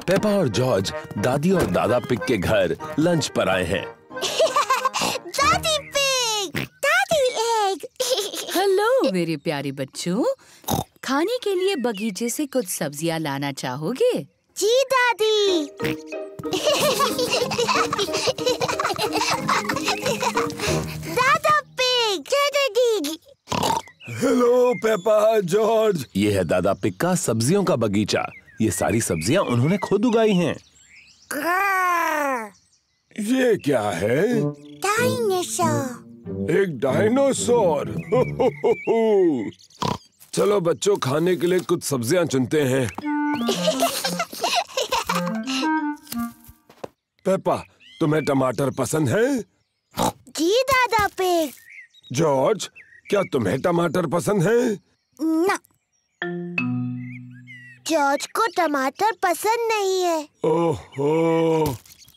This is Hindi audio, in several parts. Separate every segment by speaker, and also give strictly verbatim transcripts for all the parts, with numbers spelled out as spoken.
Speaker 1: पेपा और जॉर्ज दादी और दादा पिग के घर लंच पर आए हैं।
Speaker 2: दादी पिग, दादी एग।
Speaker 3: हेलो मेरे प्यारे बच्चों, खाने के लिए बगीचे से कुछ सब्जियां लाना चाहोगे?
Speaker 2: जी दादी। दादा पिग, दादा डी।
Speaker 1: Hello Peppa, George. ये है दादा पिग का सब्जियों का बगीचा। ये सारी सब्जियां उन्होंने खुद उगाई हैं। ये क्या है?
Speaker 2: डायनासोर।
Speaker 1: एक डायनासोर। चलो बच्चों, खाने के लिए कुछ सब्जियां चुनते हैं। पेपा, तुम्हें टमाटर पसंद है?
Speaker 2: जी दादा पिग।
Speaker 1: जॉर्ज, क्या तुम्हें टमाटर पसंद है?
Speaker 2: ना, जॉर्ज को टमाटर पसंद नहीं है।
Speaker 1: ओहो।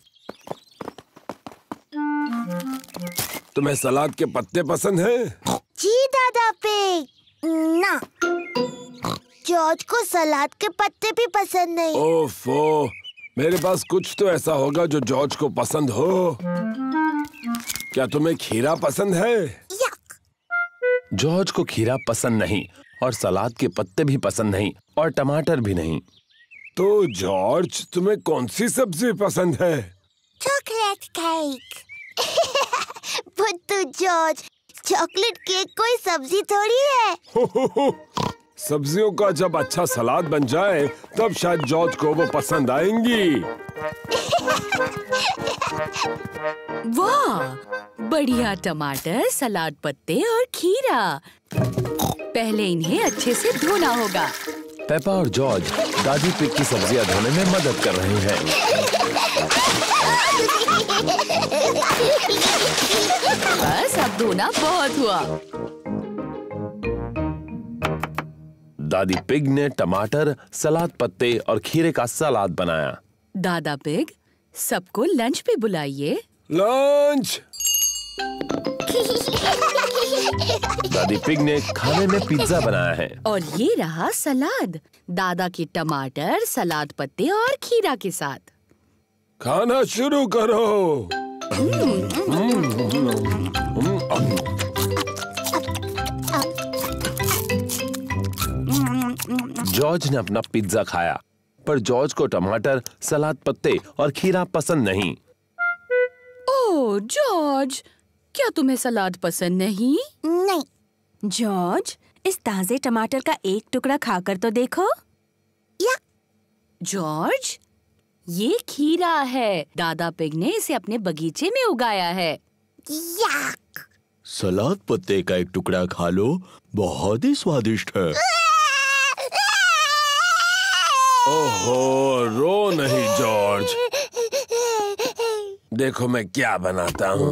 Speaker 1: तुम्हें सलाद के पत्ते पसंद है?
Speaker 2: जी दादा पिग। ना, जॉर्ज को सलाद के पत्ते भी पसंद नहीं।
Speaker 1: ओफो, मेरे पास कुछ तो ऐसा होगा जो जॉर्ज को पसंद हो। क्या तुम्हें खीरा पसंद है?
Speaker 2: यक।
Speaker 1: जॉर्ज को खीरा पसंद नहीं और सलाद के पत्ते भी पसंद नहीं और टमाटर भी नहीं। तो जॉर्ज, तुम्हें कौन सी सब्जी पसंद है?
Speaker 2: Chocolate cake. बुद्धू जॉर्ज, चॉकलेट केक कोई सब्जी थोड़ी है।
Speaker 1: हो हो हो। सब्जियों का जब अच्छा सलाद बन जाए तब शायद जॉर्ज को वो पसंद आएंगी।
Speaker 3: वाह, बढ़िया टमाटर, सलाद पत्ते और खीरा। पहले इन्हें अच्छे से धोना होगा।
Speaker 1: पेपा और जॉर्ज दादी पिग की सब्जियां धोने में मदद कर रहे हैं।
Speaker 3: बस अब धोना बहुत हुआ।
Speaker 1: दादी पिग ने टमाटर, सलाद पत्ते और खीरे का सलाद बनाया।
Speaker 3: दादा पिग, सबको लंच पे बुलाइए।
Speaker 1: लंच। दादी पिग ने खाने में पिज्जा बनाया है।
Speaker 3: और ये रहा सलाद, दादा की टमाटर, सलाद पत्ते और खीरा के साथ।
Speaker 1: खाना शुरू करो। जॉर्ज ने अपना पिज्जा खाया, पर जॉर्ज को टमाटर, सलाद पत्ते और खीरा पसंद नहीं।
Speaker 3: ओह जॉर्ज, क्या तुम्हें सलाद पसंद नहीं?
Speaker 2: नहीं।
Speaker 4: जॉर्ज, इस ताजे टमाटर का एक टुकड़ा खाकर तो देखो।
Speaker 2: या।
Speaker 3: जॉर्ज, ये खीरा है। दादा पिग ने इसे अपने बगीचे में उगाया है।
Speaker 2: यक।
Speaker 1: सलाद पत्ते का एक टुकड़ा खा लो, बहुत ही स्वादिष्ट है। ओहो, रो नहीं जॉर्ज। देखो मैं क्या बनाता हूँ।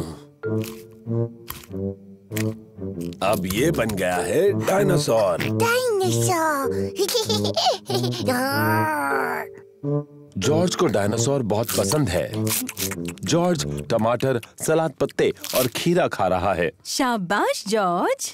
Speaker 1: अब ये बन गया है डायनासोर।
Speaker 2: डायनासोर।
Speaker 1: जॉर्ज को डायनासोर बहुत पसंद है। जॉर्ज टमाटर, सलाद पत्ते और खीरा खा रहा है।
Speaker 4: शाबाश जॉर्ज।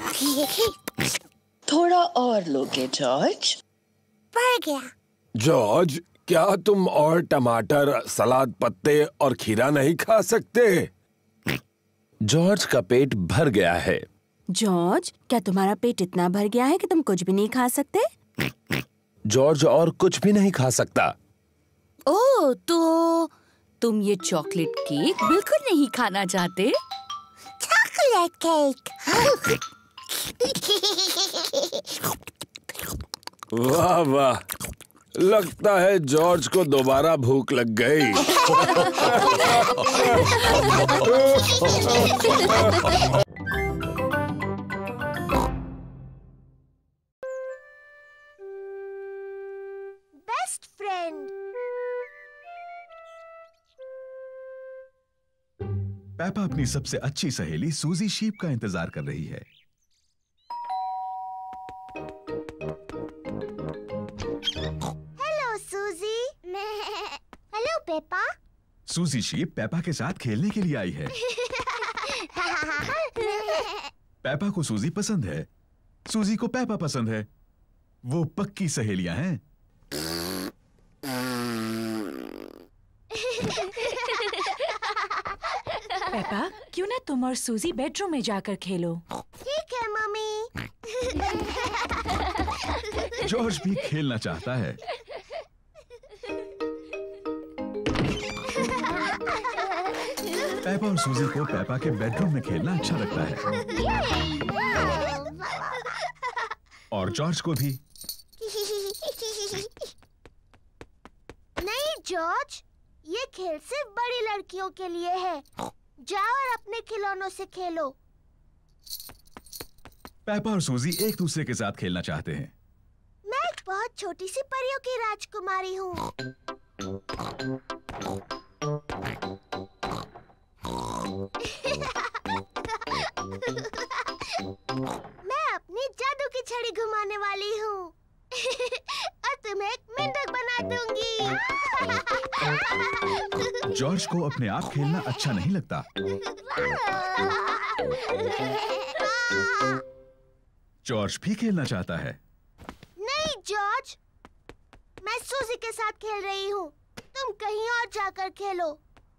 Speaker 3: थोड़ा और लोगे जॉर्ज?
Speaker 2: बढ़ गया।
Speaker 1: जॉर्ज, क्या तुम और टमाटर, सलाद पत्ते और खीरा नहीं खा सकते? जॉर्ज का पेट भर गया है।
Speaker 4: जॉर्ज, क्या तुम्हारा पेट इतना भर गया है कि तुम कुछ भी नहीं खा सकते?
Speaker 1: जॉर्ज और कुछ भी नहीं खा सकता।
Speaker 3: ओह, तो तुम ये चॉकलेट केक बिल्कुल नहीं खाना चाहते?
Speaker 2: Chocolate cake.
Speaker 1: वाह वाह, लगता है जॉर्ज को दोबारा भूख लग गई।
Speaker 2: Best friend.
Speaker 5: पेपा अपनी सबसे अच्छी सहेली सूजी शीप का इंतजार कर रही है।
Speaker 2: Hello Suzy. Hello Peppa.
Speaker 5: Suzy Sheep Peppa के साथ खेलने के लिए आई है। पेपा को सूजी पसंद है, सूजी को पेपा पसंद है। वो पक्की सहेलियां हैं।
Speaker 4: पेपा, क्यों ना तुम और सूजी बेडरूम में जाकर खेलो?
Speaker 2: ठीक है मम्मी।
Speaker 5: जॉर्ज भी खेलना चाहता है। पेपा और सूजी को पेपा के बेडरूम में खेलना अच्छा लगता है और जॉर्ज को भी।
Speaker 2: नहीं जॉर्ज, ये खेल सिर्फ बड़ी लड़कियों के लिए है। जाओ और अपने खिलौनों से खेलो।
Speaker 5: पेपा और सूजी एक दूसरे के साथ खेलना चाहते हैं।
Speaker 2: मैं एक बहुत छोटी सी परियों की राजकुमारी हूँ। मैं अपनी जादू की छड़ी घुमाने वाली हूँ और तुम्हें एक मेंढक बना दूंगी।
Speaker 5: जॉर्ज को अपने आप खेलना अच्छा नहीं लगता। जॉर्ज भी खेलना चाहता है।
Speaker 2: नहीं जॉर्ज, मैं सूजी के साथ खेल रही हूँ। तुम कहीं और जाकर खेलो।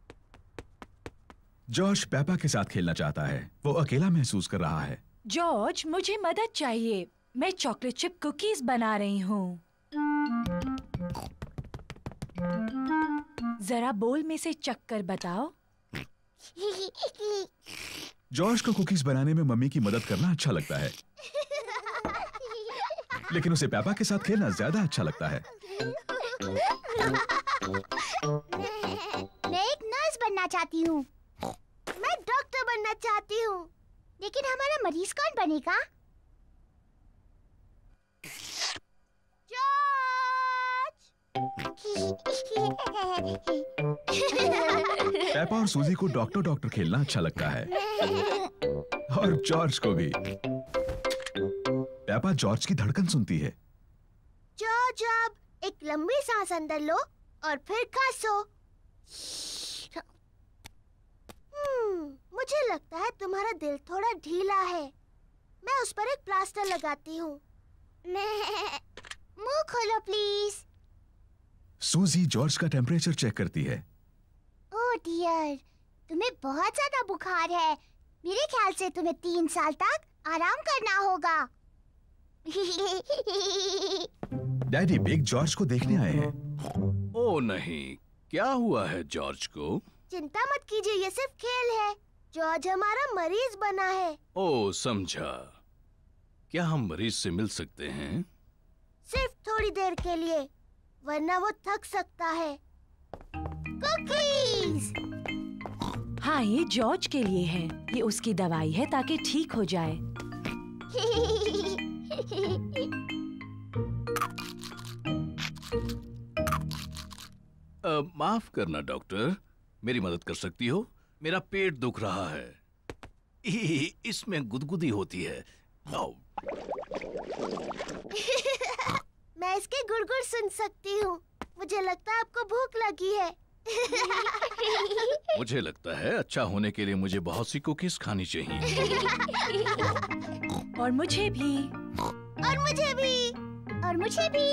Speaker 5: जॉर्ज पेपा के साथ खेलना चाहता है। वो अकेला महसूस कर रहा है।
Speaker 4: जॉर्ज, मुझे मदद चाहिए। मैं चॉकलेट चिप कुकीज बना रही हूँ। जरा बोल में से चक्कर बताओ।
Speaker 5: जॉर्ज को कुकीज बनाने में मम्मी की मदद करना अच्छा लगता है, लेकिन उसे पेपा के साथ खेलना ज्यादा अच्छा लगता है।
Speaker 2: मैं एक नर्स बनना चाहती हूँ। मैं डॉक्टर बनना चाहती हूँ। लेकिन हमारा मरीज कौन बनेगा?
Speaker 5: पेपा और सूजी को डॉक्टर डॉक्टर खेलना अच्छा लगता है और जॉर्ज को भी। पेपा जॉर्ज की धड़कन सुनती है।
Speaker 2: जॉर्ज, अब एक लंबी सांस अंदर लो और फिर खांसो। हम्म, मुझे लगता है तुम्हारा दिल थोड़ा ढीला है। मैं उस पर एक प्लास्टर लगाती हूँ। मुंह खोलो प्लीज।
Speaker 5: सूजी जॉर्ज का टेम्परेचर चेक करती है।
Speaker 2: ओह डियर, तुम्हें बहुत ज्यादा बुखार है। मेरे ख्याल से तुम्हें तीन साल तक आराम करना होगा।
Speaker 5: डैडी बिग जॉर्ज को देखने आए हैं।
Speaker 6: ओ नहीं, क्या हुआ है जॉर्ज को?
Speaker 2: चिंता मत कीजिए, ये सिर्फ खेल है। जॉर्ज हमारा मरीज बना है।
Speaker 6: ओ समझा। क्या हम मरीज से मिल सकते हैं?
Speaker 2: सिर्फ थोड़ी देर के लिए, वरना वो थक सकता है। कुकीज!
Speaker 4: हाँ, ये जॉर्ज के लिए है। ये उसकी दवाई है ताकि ठीक हो जाए।
Speaker 6: आ, माफ करना डॉक्टर, मेरी मदद कर सकती हो? मेरा पेट दुख रहा है। ई, इसमें गुदगुदी होती है। आओ।
Speaker 2: मैं इसके गुड़गुड़ सुन सकती हूँ। मुझे लगता है आपको भूख लगी है।
Speaker 6: मुझे लगता है अच्छा होने के लिए मुझे बहुत सी कुकीज खानी चाहिए।
Speaker 4: और मुझे भी।
Speaker 2: और मुझे भी। और मुझे भी।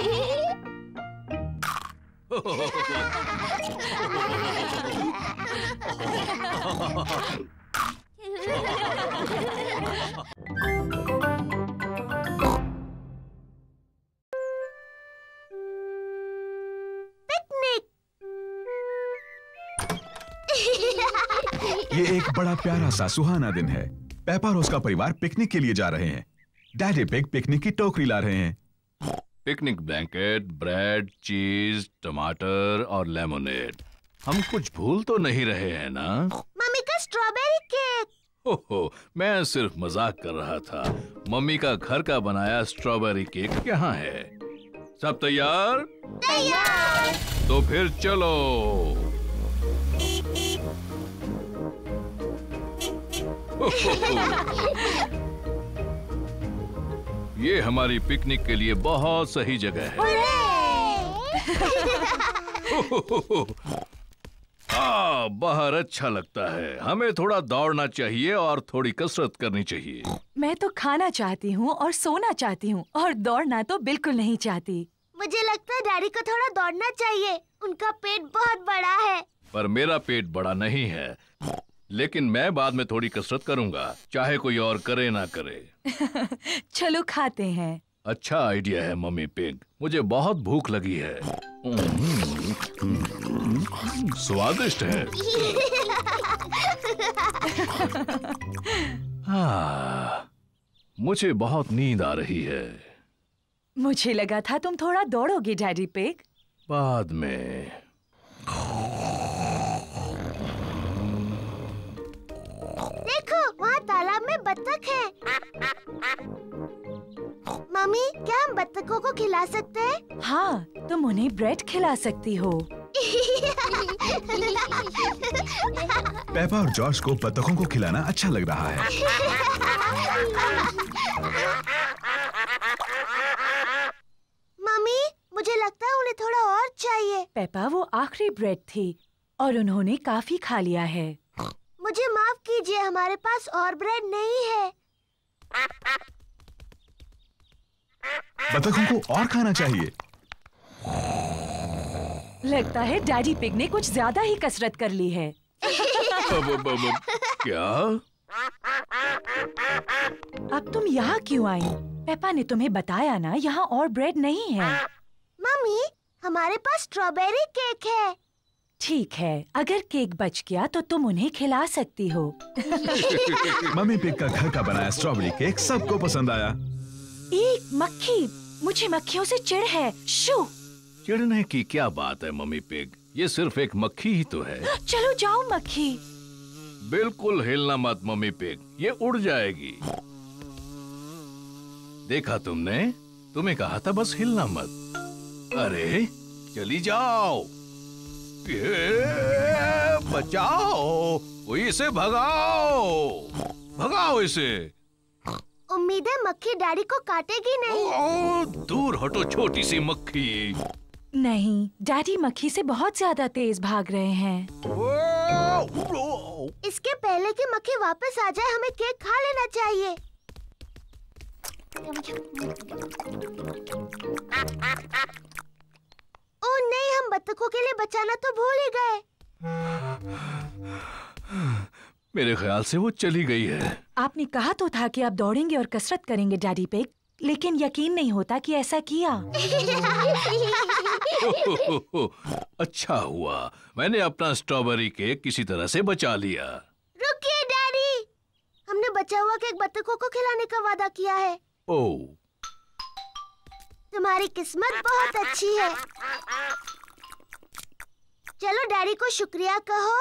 Speaker 5: ये एक बड़ा प्यारा सा सुहाना दिन है। पेपा और उसका परिवार पिकनिक के लिए जा रहे हैं। डैडी बिग पिकनिक की टोकरी ला रहे हैं।
Speaker 6: पिकनिक ब्लैंकेट, ब्रेड, चीज, टमाटर और लेमोनेड। हम कुछ भूल तो नहीं रहे हैं ना?
Speaker 2: मम्मी का स्ट्रॉबेरी केक।
Speaker 6: ओहो, मैं सिर्फ मजाक कर रहा था। मम्मी का घर का बनाया स्ट्रॉबेरी केक यहाँ है। सब तैयार?
Speaker 2: तैयार।
Speaker 6: तो फिर चलो। ये हमारी पिकनिक के लिए बहुत सही जगह है। आ, बाहर अच्छा लगता है। हमें थोड़ा दौड़ना चाहिए और थोड़ी कसरत करनी चाहिए।
Speaker 4: मैं तो खाना चाहती हूँ और सोना चाहती हूँ और दौड़ना तो बिल्कुल नहीं चाहती।
Speaker 2: मुझे लगता है डैडी को थोड़ा दौड़ना चाहिए। उनका पेट बहुत बड़ा है।
Speaker 6: पर मेरा पेट बड़ा नहीं है। लेकिन मैं बाद में थोड़ी कसरत करूंगा, चाहे कोई और करे ना करे।
Speaker 4: चलो खाते हैं।
Speaker 6: अच्छा आइडिया है मम्मी पिग, मुझे बहुत भूख लगी है। स्वादिष्ट है। हाँ, मुझे बहुत नींद आ रही है।
Speaker 4: मुझे लगा था तुम थोड़ा दौड़ोगे डैडी पिग।
Speaker 6: बाद में।
Speaker 2: देखो, वहाँ तालाब में बत्तख है। मम्मी, क्या हम बत्तखों को खिला सकते हैं?
Speaker 4: हाँ, तुम उन्हें ब्रेड खिला सकती हो।
Speaker 5: पेपा और जॉर्ज को बत्तखों को खिलाना अच्छा लग रहा है।
Speaker 2: मम्मी, मुझे लगता है उन्हें थोड़ा और चाहिए।
Speaker 4: पेपा, वो आखिरी ब्रेड थी और उन्होंने काफी खा लिया है।
Speaker 2: मुझे माफ कीजिए, हमारे पास और ब्रेड नहीं है।
Speaker 5: बत्तखों को और खाना चाहिए।
Speaker 4: लगता है डैडी पिग ने कुछ ज्यादा ही कसरत कर ली है।
Speaker 6: अब, अब, अब, क्या?
Speaker 4: अब तुम यहाँ क्यों आई? पेपा ने तुम्हें बताया ना, यहाँ और ब्रेड नहीं है।
Speaker 2: मम्मी, हमारे पास स्ट्रॉबेरी केक है।
Speaker 4: ठीक है, अगर केक बच गया तो तुम उन्हें खिला सकती हो।
Speaker 5: मम्मी पिग का घर का बनाया स्ट्रॉबेरी केक सबको पसंद आया।
Speaker 4: एक मक्खी, मुझे मक्खियों से चिढ़ है। शू!
Speaker 6: चिढ़ने की क्या बात है मम्मी पिग, ये सिर्फ एक मक्खी ही तो है।
Speaker 4: चलो जाओ मक्खी।
Speaker 6: बिल्कुल हिलना मत मम्मी पिग, ये उड़ जाएगी। देखा तुमने, तुम्हें कहा था बस हिलना मत। अरे चली जाओ, ये बचाओ, कोई इसे भगाओ, भगाओ इसे।
Speaker 2: उम्मीद है मक्खी डैडी को काटेगी नहीं।
Speaker 6: ओ, दूर हटो छोटी सी मक्खी।
Speaker 4: नहीं, डैडी मक्खी से बहुत ज्यादा तेज भाग रहे हैं।
Speaker 2: इसके पहले कि मक्खी वापस आ जाए, हमें केक खा लेना चाहिए। ओह नहीं, हम बत्तखों के लिए बचाना तो भूल ही गए।
Speaker 6: मेरे ख्याल से वो चली गई है।
Speaker 4: आपने कहा तो था कि आप दौड़ेंगे और कसरत करेंगे डैडी पिग, लेकिन यकीन नहीं होता कि ऐसा किया।
Speaker 6: अच्छा हुआ, मैंने अपना स्ट्रॉबेरी केक किसी तरह से बचा लिया।
Speaker 2: रुकिए डैडी, हमने बचा हुआ केक बत्तखों को खिलाने का वादा किया है।
Speaker 6: ओह,
Speaker 2: तुम्हारी किस्मत बहुत अच्छी है। चलो डैडी को शुक्रिया कहो।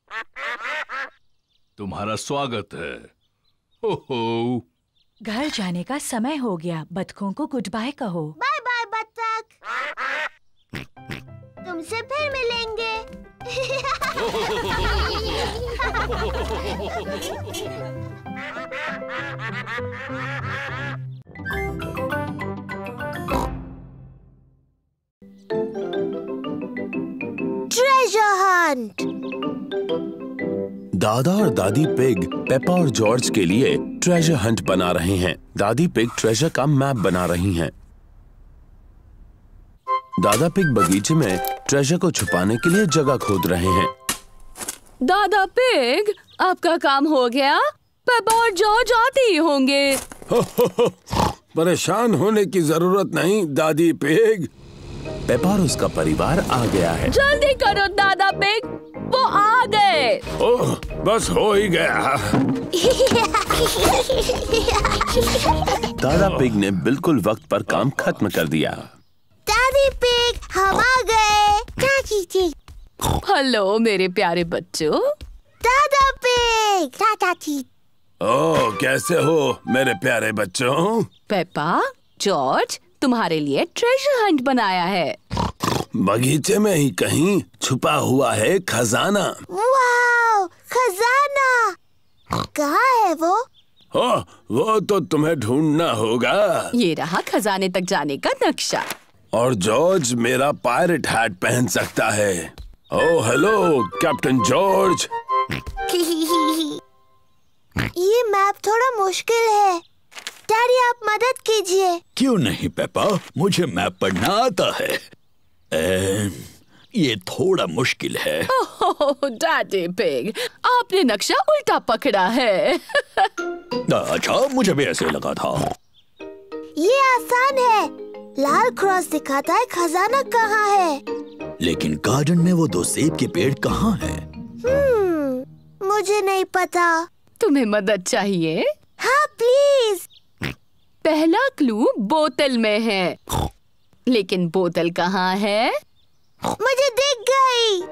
Speaker 6: तुम्हारा स्वागत है। हो हो।
Speaker 4: घर जाने का समय हो गया, बत्तखों को गुड बाय कहो।
Speaker 2: बाय बाय बत्तख, तुमसे फिर मिलेंगे। Treasure hunt.
Speaker 1: दादा और दादी पिग पेपा और जॉर्ज के लिए ट्रेजर हंट बना रहे हैं। दादी पिग ट्रेजर का मैप बना रही हैं। दादा पिग बगीचे में ट्रेजर को छुपाने के लिए जगह खोद रहे हैं।
Speaker 3: दादा पिग, आपका काम हो गया? पेपा और जॉर्ज आते ही होंगे।
Speaker 1: परेशान होने की जरूरत नहीं दादी पिग, पेपा और उसका परिवार आ गया है।
Speaker 3: जल्दी करो दादा पिग, वो आ गए।
Speaker 1: ओह, बस हो ही गया। दादा पिग ने बिल्कुल वक्त पर काम खत्म कर दिया।
Speaker 2: दादी पिग, हम आ गए। चाची जी।
Speaker 3: हेलो मेरे प्यारे बच्चों।
Speaker 2: दादा पिग। चाची।
Speaker 1: ओह, कैसे हो मेरे प्यारे बच्चों?
Speaker 3: पेपा, जॉर्ज, तुम्हारे लिए ट्रेजर हंट बनाया है।
Speaker 1: बगीचे में ही कहीं छुपा हुआ है खजाना।
Speaker 2: वाव, खजाना। कहाँ है वो?
Speaker 1: ओह, वो तो तुम्हें ढूंढना होगा।
Speaker 3: ये रहा खजाने तक जाने का नक्शा।
Speaker 1: और जॉर्ज मेरा पायरेट हैट पहन सकता है। Oh hello captain George.
Speaker 2: ये मैप थोड़ा मुश्किल है, डैडी आप मदद कीजिए।
Speaker 7: क्यों नहीं पेपा, मुझे मैप पढ़ना आता है। ए, ये थोड़ा मुश्किल है।
Speaker 3: ओहो, ओह डैडी पिग, आपने नक्शा उल्टा पकड़ा है।
Speaker 7: अच्छा, मुझे भी ऐसे लगा था।
Speaker 2: ये आसान है, लाल क्रॉस दिखाता है खजाना कहाँ है।
Speaker 7: लेकिन गार्डन में वो दो सेब के पेड़ कहाँ हैं?
Speaker 2: हम्म, मुझे नहीं पता।
Speaker 3: तुम्हें मदद चाहिए?
Speaker 2: हाँ प्लीज।
Speaker 3: पहला क्लू बोतल में है, लेकिन बोतल कहाँ है?
Speaker 2: मुझे दिख गई।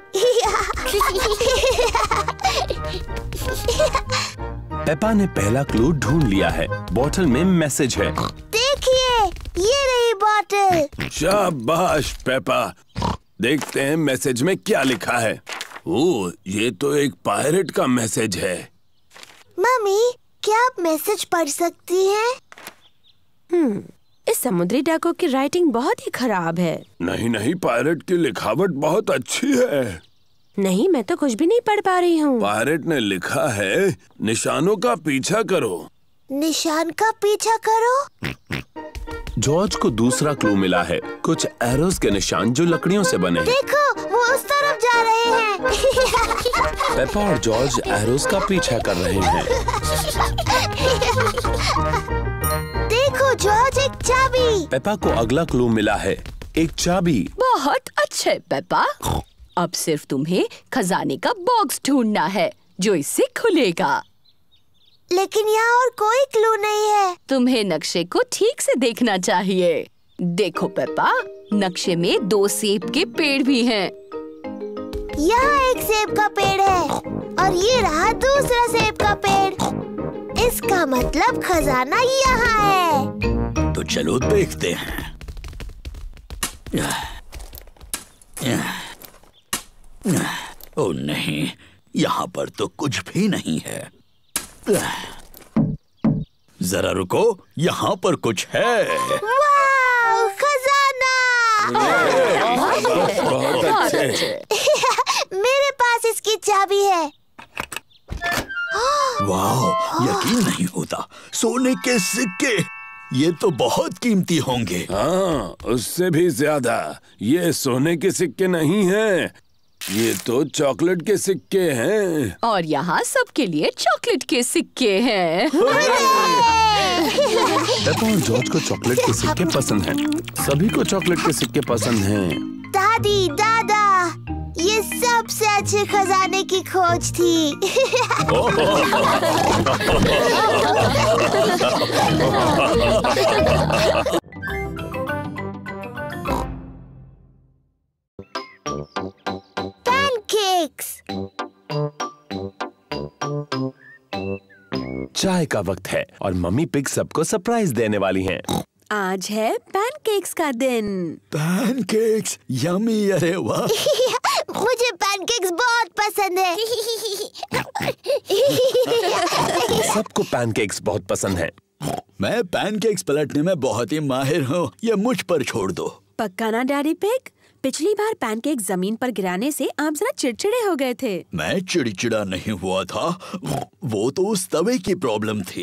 Speaker 1: पेपा ने पहला क्लू ढूंढ लिया है। बोतल में मैसेज है।
Speaker 2: देखिए, ये रही बोतल।
Speaker 1: शाबाश पेपा। देखते हैं मैसेज में क्या लिखा है। ओह, ये तो एक पायरेट का मैसेज है।
Speaker 2: मम्मी, क्या आप मैसेज पढ़ सकती हैं?
Speaker 8: हम्म, इस समुद्री डाकू की राइटिंग बहुत ही खराब है।
Speaker 1: नहीं नहीं, पायरेट की लिखावट बहुत अच्छी है।
Speaker 8: नहीं, मैं तो कुछ भी नहीं पढ़ पा रही हूँ।
Speaker 1: पायरेट ने लिखा है, निशानों का पीछा करो।
Speaker 2: निशान का पीछा करो?
Speaker 1: जॉर्ज को दूसरा क्लू मिला है, कुछ एरोस के निशान जो लकड़ियों से बने हैं।
Speaker 2: देखो, वो उस तरफ जा रहे हैं।
Speaker 1: पेपा और जॉर्ज एरोस का पीछा कर रहे हैं।
Speaker 2: देखो जॉर्ज, एक चाबी।
Speaker 1: पेपा को अगला क्लू मिला है, एक चाबी।
Speaker 3: बहुत अच्छे पेपा। अब सिर्फ तुम्हें खजाने का बॉक्स ढूंढना है जो इससे खुलेगा।
Speaker 2: लेकिन यहाँ और कोई क्लू नहीं है।
Speaker 3: तुम्हें नक्शे को ठीक से देखना चाहिए। देखो पेपा, नक्शे में दो सेब के पेड़ भी हैं।
Speaker 2: यहाँ एक सेब का पेड़ है और ये रहा दूसरा सेब का पेड़। इसका मतलब खजाना यहाँ है।
Speaker 7: तो चलो देखते हैं। ओह नहीं, यहाँ पर तो कुछ भी नहीं है। जरा रुको, यहाँ पर कुछ है।
Speaker 2: वाह, खजाना!
Speaker 1: बहुत अच्छे।
Speaker 2: मेरे पास इसकी चाबी है।
Speaker 7: वाह, यकीन नहीं होता, सोने के सिक्के। ये तो बहुत कीमती होंगे।
Speaker 1: हाँ, उससे भी ज्यादा। ये सोने के सिक्के नहीं हैं, ये तो चॉकलेट के सिक्के हैं।
Speaker 3: और यहाँ सबके लिए चॉकलेट के सिक्के हैं।
Speaker 1: पेपा और जॉर्ज को चॉकलेट के सिक्के पसंद हैं। सभी को चॉकलेट के सिक्के पसंद हैं।
Speaker 2: दादी, दादा, ये सबसे अच्छे खजाने की खोज थी। पैनकेक्स।
Speaker 1: चाय का वक्त है और मम्मी पिग सबको सरप्राइज देने वाली हैं।
Speaker 8: आज है पैनकेक्स का दिन।
Speaker 7: Pancakes, yummy. अरे वाह।
Speaker 2: मुझे पैनकेक्स बहुत पसंद है।
Speaker 1: सबको पैनकेक्स बहुत पसंद हैं।
Speaker 7: मैं पैनकेक्स पलटने में बहुत ही माहिर हूँ, ये मुझ पर छोड़ दो।
Speaker 8: पक्का ना डैडी पिग? पिछली बार पैनकेक जमीन पर गिराने से आप जरा चिड़चिड़े हो गए थे।
Speaker 7: मैं चिड़चिड़ा नहीं हुआ था, वो तो उस तवे की प्रॉब्लम थी।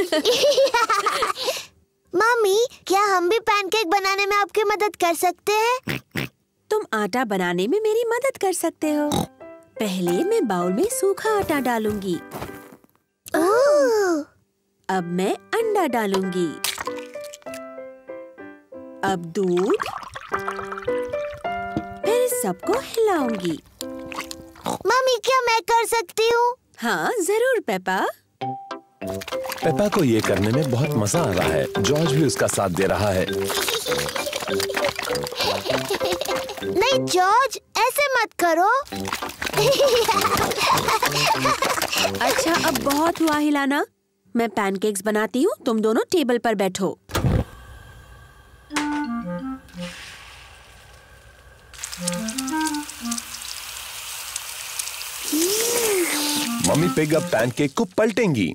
Speaker 2: मम्मी, क्या हम भी पैनकेक बनाने में आपकी मदद कर सकते हैं?
Speaker 8: तुम आटा बनाने में मेरी मदद कर सकते हो। पहले मैं बाउल में सूखा आटा डालूंगी।
Speaker 2: ओह!
Speaker 8: अब मैं अंडा डालूंगी। अब दूध, फिर सबको हिलाऊंगी।
Speaker 2: मम्मी, क्या मैं कर सकती हूँ?
Speaker 8: हाँ जरूर पेपा।
Speaker 1: पेपा को ये करने में बहुत मजा आ रहा है। जॉर्ज भी उसका साथ दे रहा है।
Speaker 2: नहीं जॉर्ज, ऐसे मत करो।
Speaker 8: अच्छा, अब बहुत हुआ हिलाना। मैं पैनकेक्स बनाती हूँ, तुम दोनों टेबल पर बैठो।
Speaker 1: मम्मी पिग अब पैनकेक को पलटेंगी।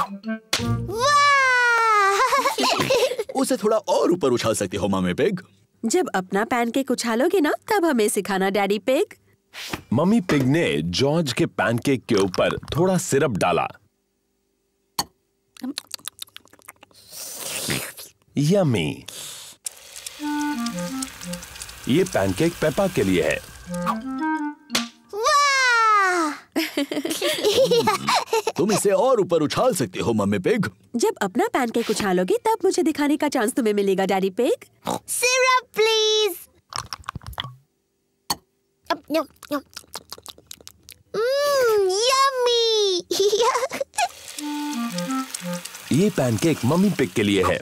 Speaker 7: उसे थोड़ा और ऊपर उछाल सकते हो मम्मी पिग।
Speaker 8: जब अपना पैनकेक उछालोगे ना, तब हमें सिखाना डैडी पिग।
Speaker 1: मम्मी पिग ने जॉर्ज के पैनकेक के ऊपर थोड़ा सिरप डाला। यम्मी। ये पैनकेक पेपा के लिए है।
Speaker 2: वाह!
Speaker 7: तुम इसे और ऊपर उछाल सकती हो मम्मी पिग।
Speaker 8: जब अपना पैनकेक उछालोगे तब मुझे दिखाने का चांस तुम्हें मिलेगा Daddy Pig.
Speaker 2: Syrup please. Yummy.
Speaker 1: ये पैनकेक मम्मी पिग के लिए है।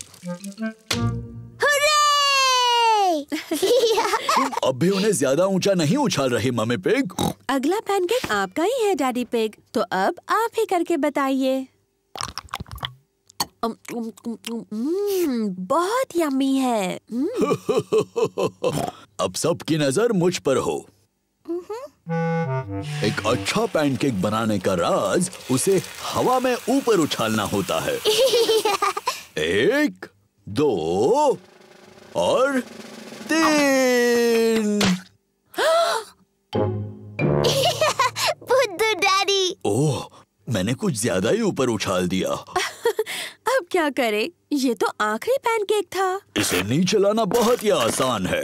Speaker 7: अब भी उन्हें ज्यादा ऊंचा नहीं उछाल रही मम्मी पिग।
Speaker 8: अगला पैनकेक आपका ही है डैडी पिग, तो अब आप ही करके बताइए। हम्म, बहुत यम्मी है।
Speaker 7: अब सबकी नजर मुझ पर हो। एक अच्छा पैनकेक बनाने का राज उसे हवा में ऊपर उछालना होता है। एक, दो और तीन।
Speaker 2: बुद्धू डैडी।
Speaker 7: ओह, मैंने कुछ ज्यादा ही ऊपर उछाल दिया।
Speaker 8: अब क्या करें? ये तो आखिरी पैनकेक था।
Speaker 7: इसे नीचे लाना बहुत ही आसान है।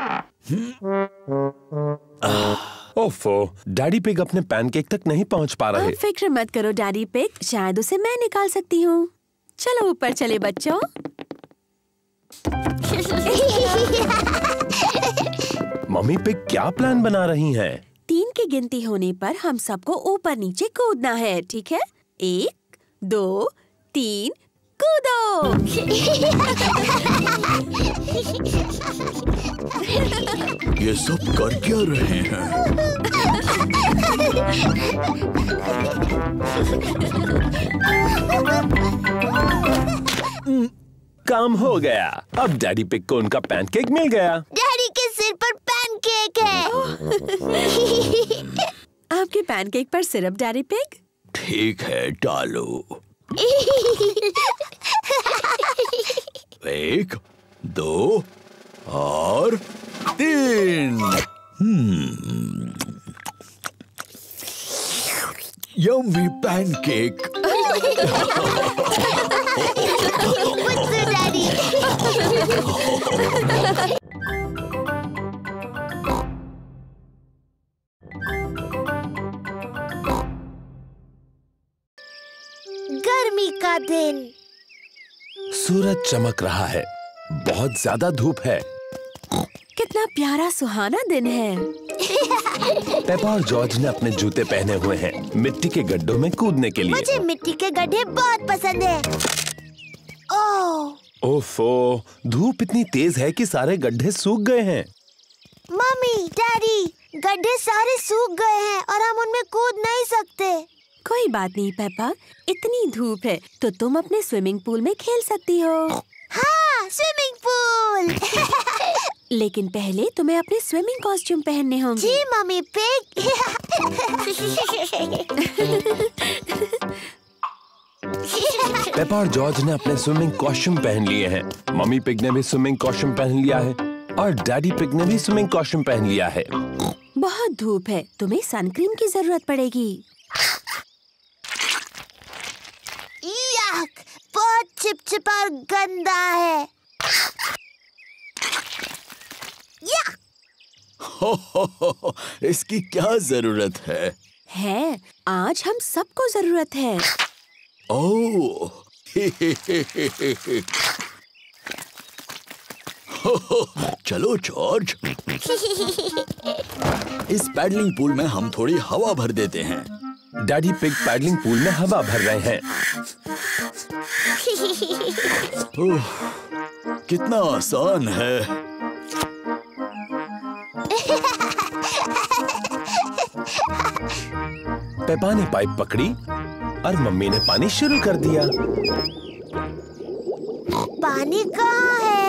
Speaker 1: ओफो, डैडी पिग अपने पैनकेक तक नहीं पहुंच पा रहे।
Speaker 8: अब फिक्र मत करो डैडी पिग, शायद उसे मैं निकाल सकती हूँ। चलो ऊपर चले बच्चों।
Speaker 1: मम्मी पिग क्या प्लान बना रही हैं?
Speaker 8: तीन की गिनती होने पर हम सबको ऊपर नीचे कूदना है, ठीक है? एक, दो, तीन, कूदो।
Speaker 7: ये सब कर क्या रहे हैं?
Speaker 1: काम हो गया। अब डैडी पिग को उनका पैनकेक मिल गया।
Speaker 2: डैडी के सिर पर पैनकेक है।
Speaker 8: आपके पैनकेक पर सिरप डैडी पिग?
Speaker 7: ठीक है, डालो। एक, दो और तीन। Hmm, yummy pancake.
Speaker 2: बुद्धू डैडी। गर्मी का दिन।
Speaker 1: सूरज चमक रहा है, बहुत ज्यादा धूप है।
Speaker 8: कितना प्यारा सुहाना दिन है।
Speaker 1: पेपा और जॉर्ज ने अपने जूते पहने हुए हैं मिट्टी के गड्ढों में कूदने के लिए।
Speaker 2: मुझे मिट्टी के गड्ढे बहुत पसंद है। ओह
Speaker 1: ओफो, धूप इतनी तेज है कि सारे गड्ढे सूख गए हैं।
Speaker 2: मम्मी डैडी, गड्ढे सारे सूख गए हैं और हम उनमें कूद नहीं सकते।
Speaker 8: कोई बात नहीं पेपा, इतनी धूप है तो तुम अपने स्विमिंग पूल में खेल सकती हो।
Speaker 2: हाँ, स्विमिंग पूल।
Speaker 8: लेकिन पहले तुम्हें अपने स्विमिंग कॉस्ट्यूम पहनने होंगे।
Speaker 2: जी मम्मी पिग।
Speaker 1: पेपा और जॉर्ज ने अपने स्विमिंग कॉस्ट्यूम पहन लिए हैं। मम्मी पिग ने भी स्विमिंग कॉस्ट्यूम पहन लिया है और डैडी पिग ने भी स्विमिंग कॉस्ट्यूम पहन लिया है।
Speaker 8: बहुत धूप है, तुम्हें सनक्रीम की जरूरत पड़ेगी।
Speaker 2: याक, बहुत चिपचिपा और गंदा है। या!
Speaker 7: हो, हो, हो, हो, इसकी क्या जरूरत है?
Speaker 8: है, आज हम सबको जरूरत है।
Speaker 7: ओह, चलो जॉर्ज, इस पैडलिंग पूल में हम थोड़ी हवा भर देते हैं।
Speaker 1: डैडी पिग पैडलिंग पूल में हवा भर रहे हैं।
Speaker 7: ओह, कितना आसान है।
Speaker 1: पेपा ने पाइप पकड़ी और मम्मी ने पानी शुरू कर दिया।
Speaker 2: पानी कहाँ है?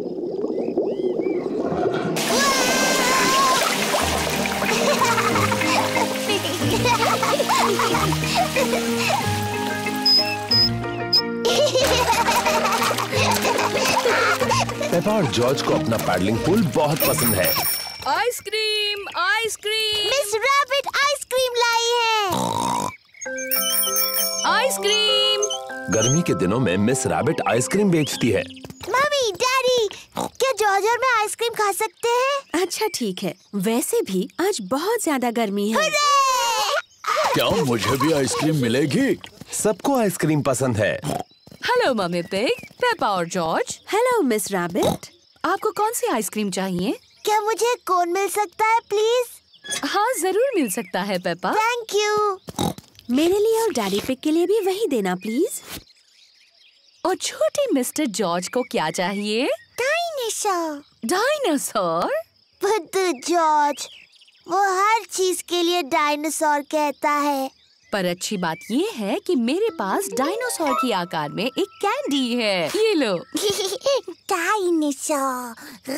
Speaker 1: पेपा और जॉर्ज को अपना पैडलिंग पूल बहुत पसंद है।
Speaker 3: Ice cream, ice cream,
Speaker 2: Miss Rabbit ice cream लाई है।
Speaker 3: आइसक्रीम।
Speaker 1: गर्मी के दिनों में मिस रैबिट आइसक्रीम बेचती है।
Speaker 2: मम्मी डैडी, क्या जॉर्ज और मैं आइसक्रीम खा सकते हैं?
Speaker 8: अच्छा ठीक है, वैसे भी आज बहुत ज्यादा गर्मी है।
Speaker 2: हुर्रे!
Speaker 7: क्या मुझे भी आइसक्रीम मिलेगी?
Speaker 1: सबको आइसक्रीम पसंद है।
Speaker 3: हेलो मम्मी पिग, पेपा और जॉर्ज।
Speaker 8: Hello Miss Rabbit.
Speaker 3: आपको कौन सी आइसक्रीम चाहिए?
Speaker 2: क्या मुझे कोन मिल सकता है प्लीज?
Speaker 3: हाँ जरूर मिल सकता है पेपा।
Speaker 2: Thank you.
Speaker 8: मेरे लिए और डैडी पिग के लिए भी वही देना प्लीज।
Speaker 3: और छोटे मिस्टर जॉर्ज को क्या चाहिए?
Speaker 2: डायनासोर।
Speaker 3: डायनासोर?
Speaker 2: बुद्धू जॉर्ज, वो हर चीज के लिए डायनासोर कहता है।
Speaker 3: पर अच्छी बात ये है कि मेरे पास डायनासोर की आकार में एक कैंडी है। ये लो।
Speaker 2: डायनासोर।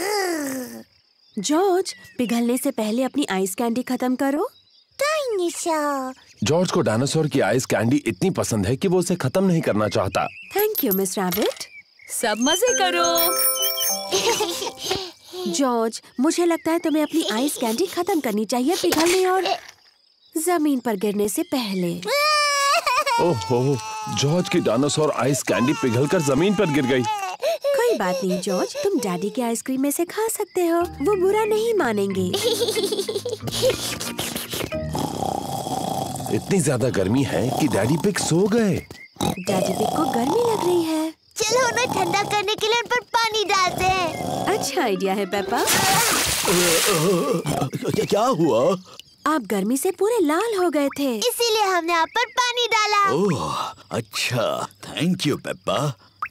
Speaker 8: जॉर्ज, पिघलने से पहले अपनी आइस कैंडी खत्म करो।
Speaker 2: डायनासोर।
Speaker 1: जॉर्ज को डायनासोर की आइस कैंडी इतनी पसंद है कि वो उसे खत्म नहीं करना चाहता।
Speaker 8: Thank you Miss Rabbit.
Speaker 3: सब मजे करो।
Speaker 8: जॉर्ज, मुझे लगता है तुम्हें अपनी आइस कैंडी खत्म करनी चाहिए पिघलने और जमीन पर गिरने से पहले।
Speaker 1: ओहो, जॉर्ज की डायनासोर आइस कैंडी पिघलकर जमीन पर गिर गई।
Speaker 8: कोई बात नहीं जॉर्ज, तुम डैडी के आइसक्रीम में से खा सकते हो, वो बुरा नहीं मानेंगे।
Speaker 1: इतनी ज्यादा गर्मी है कि डैडी पिग सो गए।
Speaker 8: डैडी पिग को गर्मी लग रही है।
Speaker 2: चलो उन्हें ठंडा करने के लिए उन पर पानी डालते हैं।
Speaker 8: अच्छा आइडिया है पेपा।
Speaker 7: क्या हुआ?
Speaker 8: आप गर्मी से पूरे लाल हो गए थे,
Speaker 2: इसीलिए हमने आप पर पानी डाला।
Speaker 7: ओह, अच्छा, थैंक यू पेप्पा।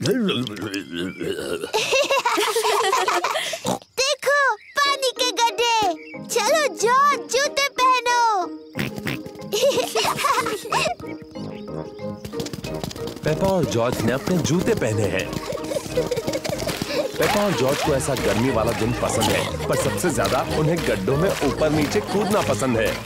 Speaker 2: देखो पानी के गड्ढे। चलो जॉर्ज, जूते पहनो।
Speaker 1: पेपा और जॉर्ज ने अपने जूते पहने हैं। पेपा और जॉर्ज को ऐसा गर्मी वाला दिन पसंद है, पर सबसे ज्यादा उन्हें गड्ढों में ऊपर नीचे कूदना पसंद है।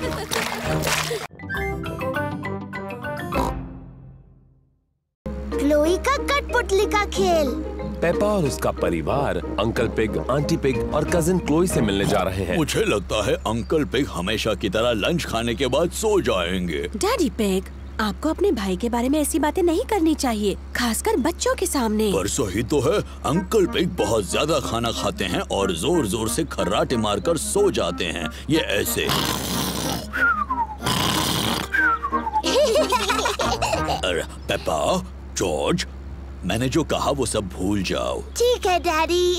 Speaker 2: क्लोई का कठपुतली का खेल।
Speaker 1: पेपा और उसका परिवार अंकल पिग, आंटी पिग और कजिन क्लोई से मिलने जा रहे हैं।
Speaker 7: मुझे लगता है अंकल पिग हमेशा की तरह लंच खाने के बाद सो जाएंगे।
Speaker 8: डैडी पिग, आपको अपने भाई के बारे में ऐसी बातें नहीं करनी चाहिए, खासकर बच्चों के सामने।
Speaker 7: पर सही तो है, अंकल पिग बहुत ज्यादा खाना खाते हैं और जोर जोर से खर्राटे मारकर सो जाते हैं। ये ऐसे। अरे पेपा, जॉर्ज, मैंने जो कहा वो सब भूल जाओ।
Speaker 2: ठीक है डैडी।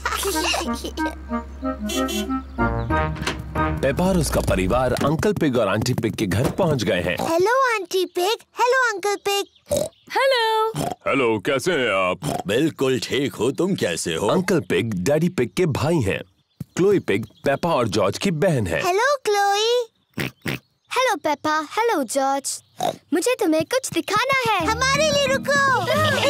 Speaker 1: पेपा और उसका परिवार अंकल पिग और आंटी पिग के घर पहुंच गए हैं।
Speaker 2: Hello Aunty Pig. Hello Uncle Pig.
Speaker 3: Hello.
Speaker 1: Hello, कैसे हैं आप?
Speaker 7: बिल्कुल ठीक हो, तुम कैसे हो?
Speaker 1: अंकल पिग डैडी पिग के भाई हैं। क्लोई पिग पेपा और जॉर्ज की बहन है।
Speaker 2: Hello Chloe.
Speaker 9: Hello Peppa. Hello George. मुझे तुम्हें कुछ दिखाना है।
Speaker 2: हमारे लिए रुको।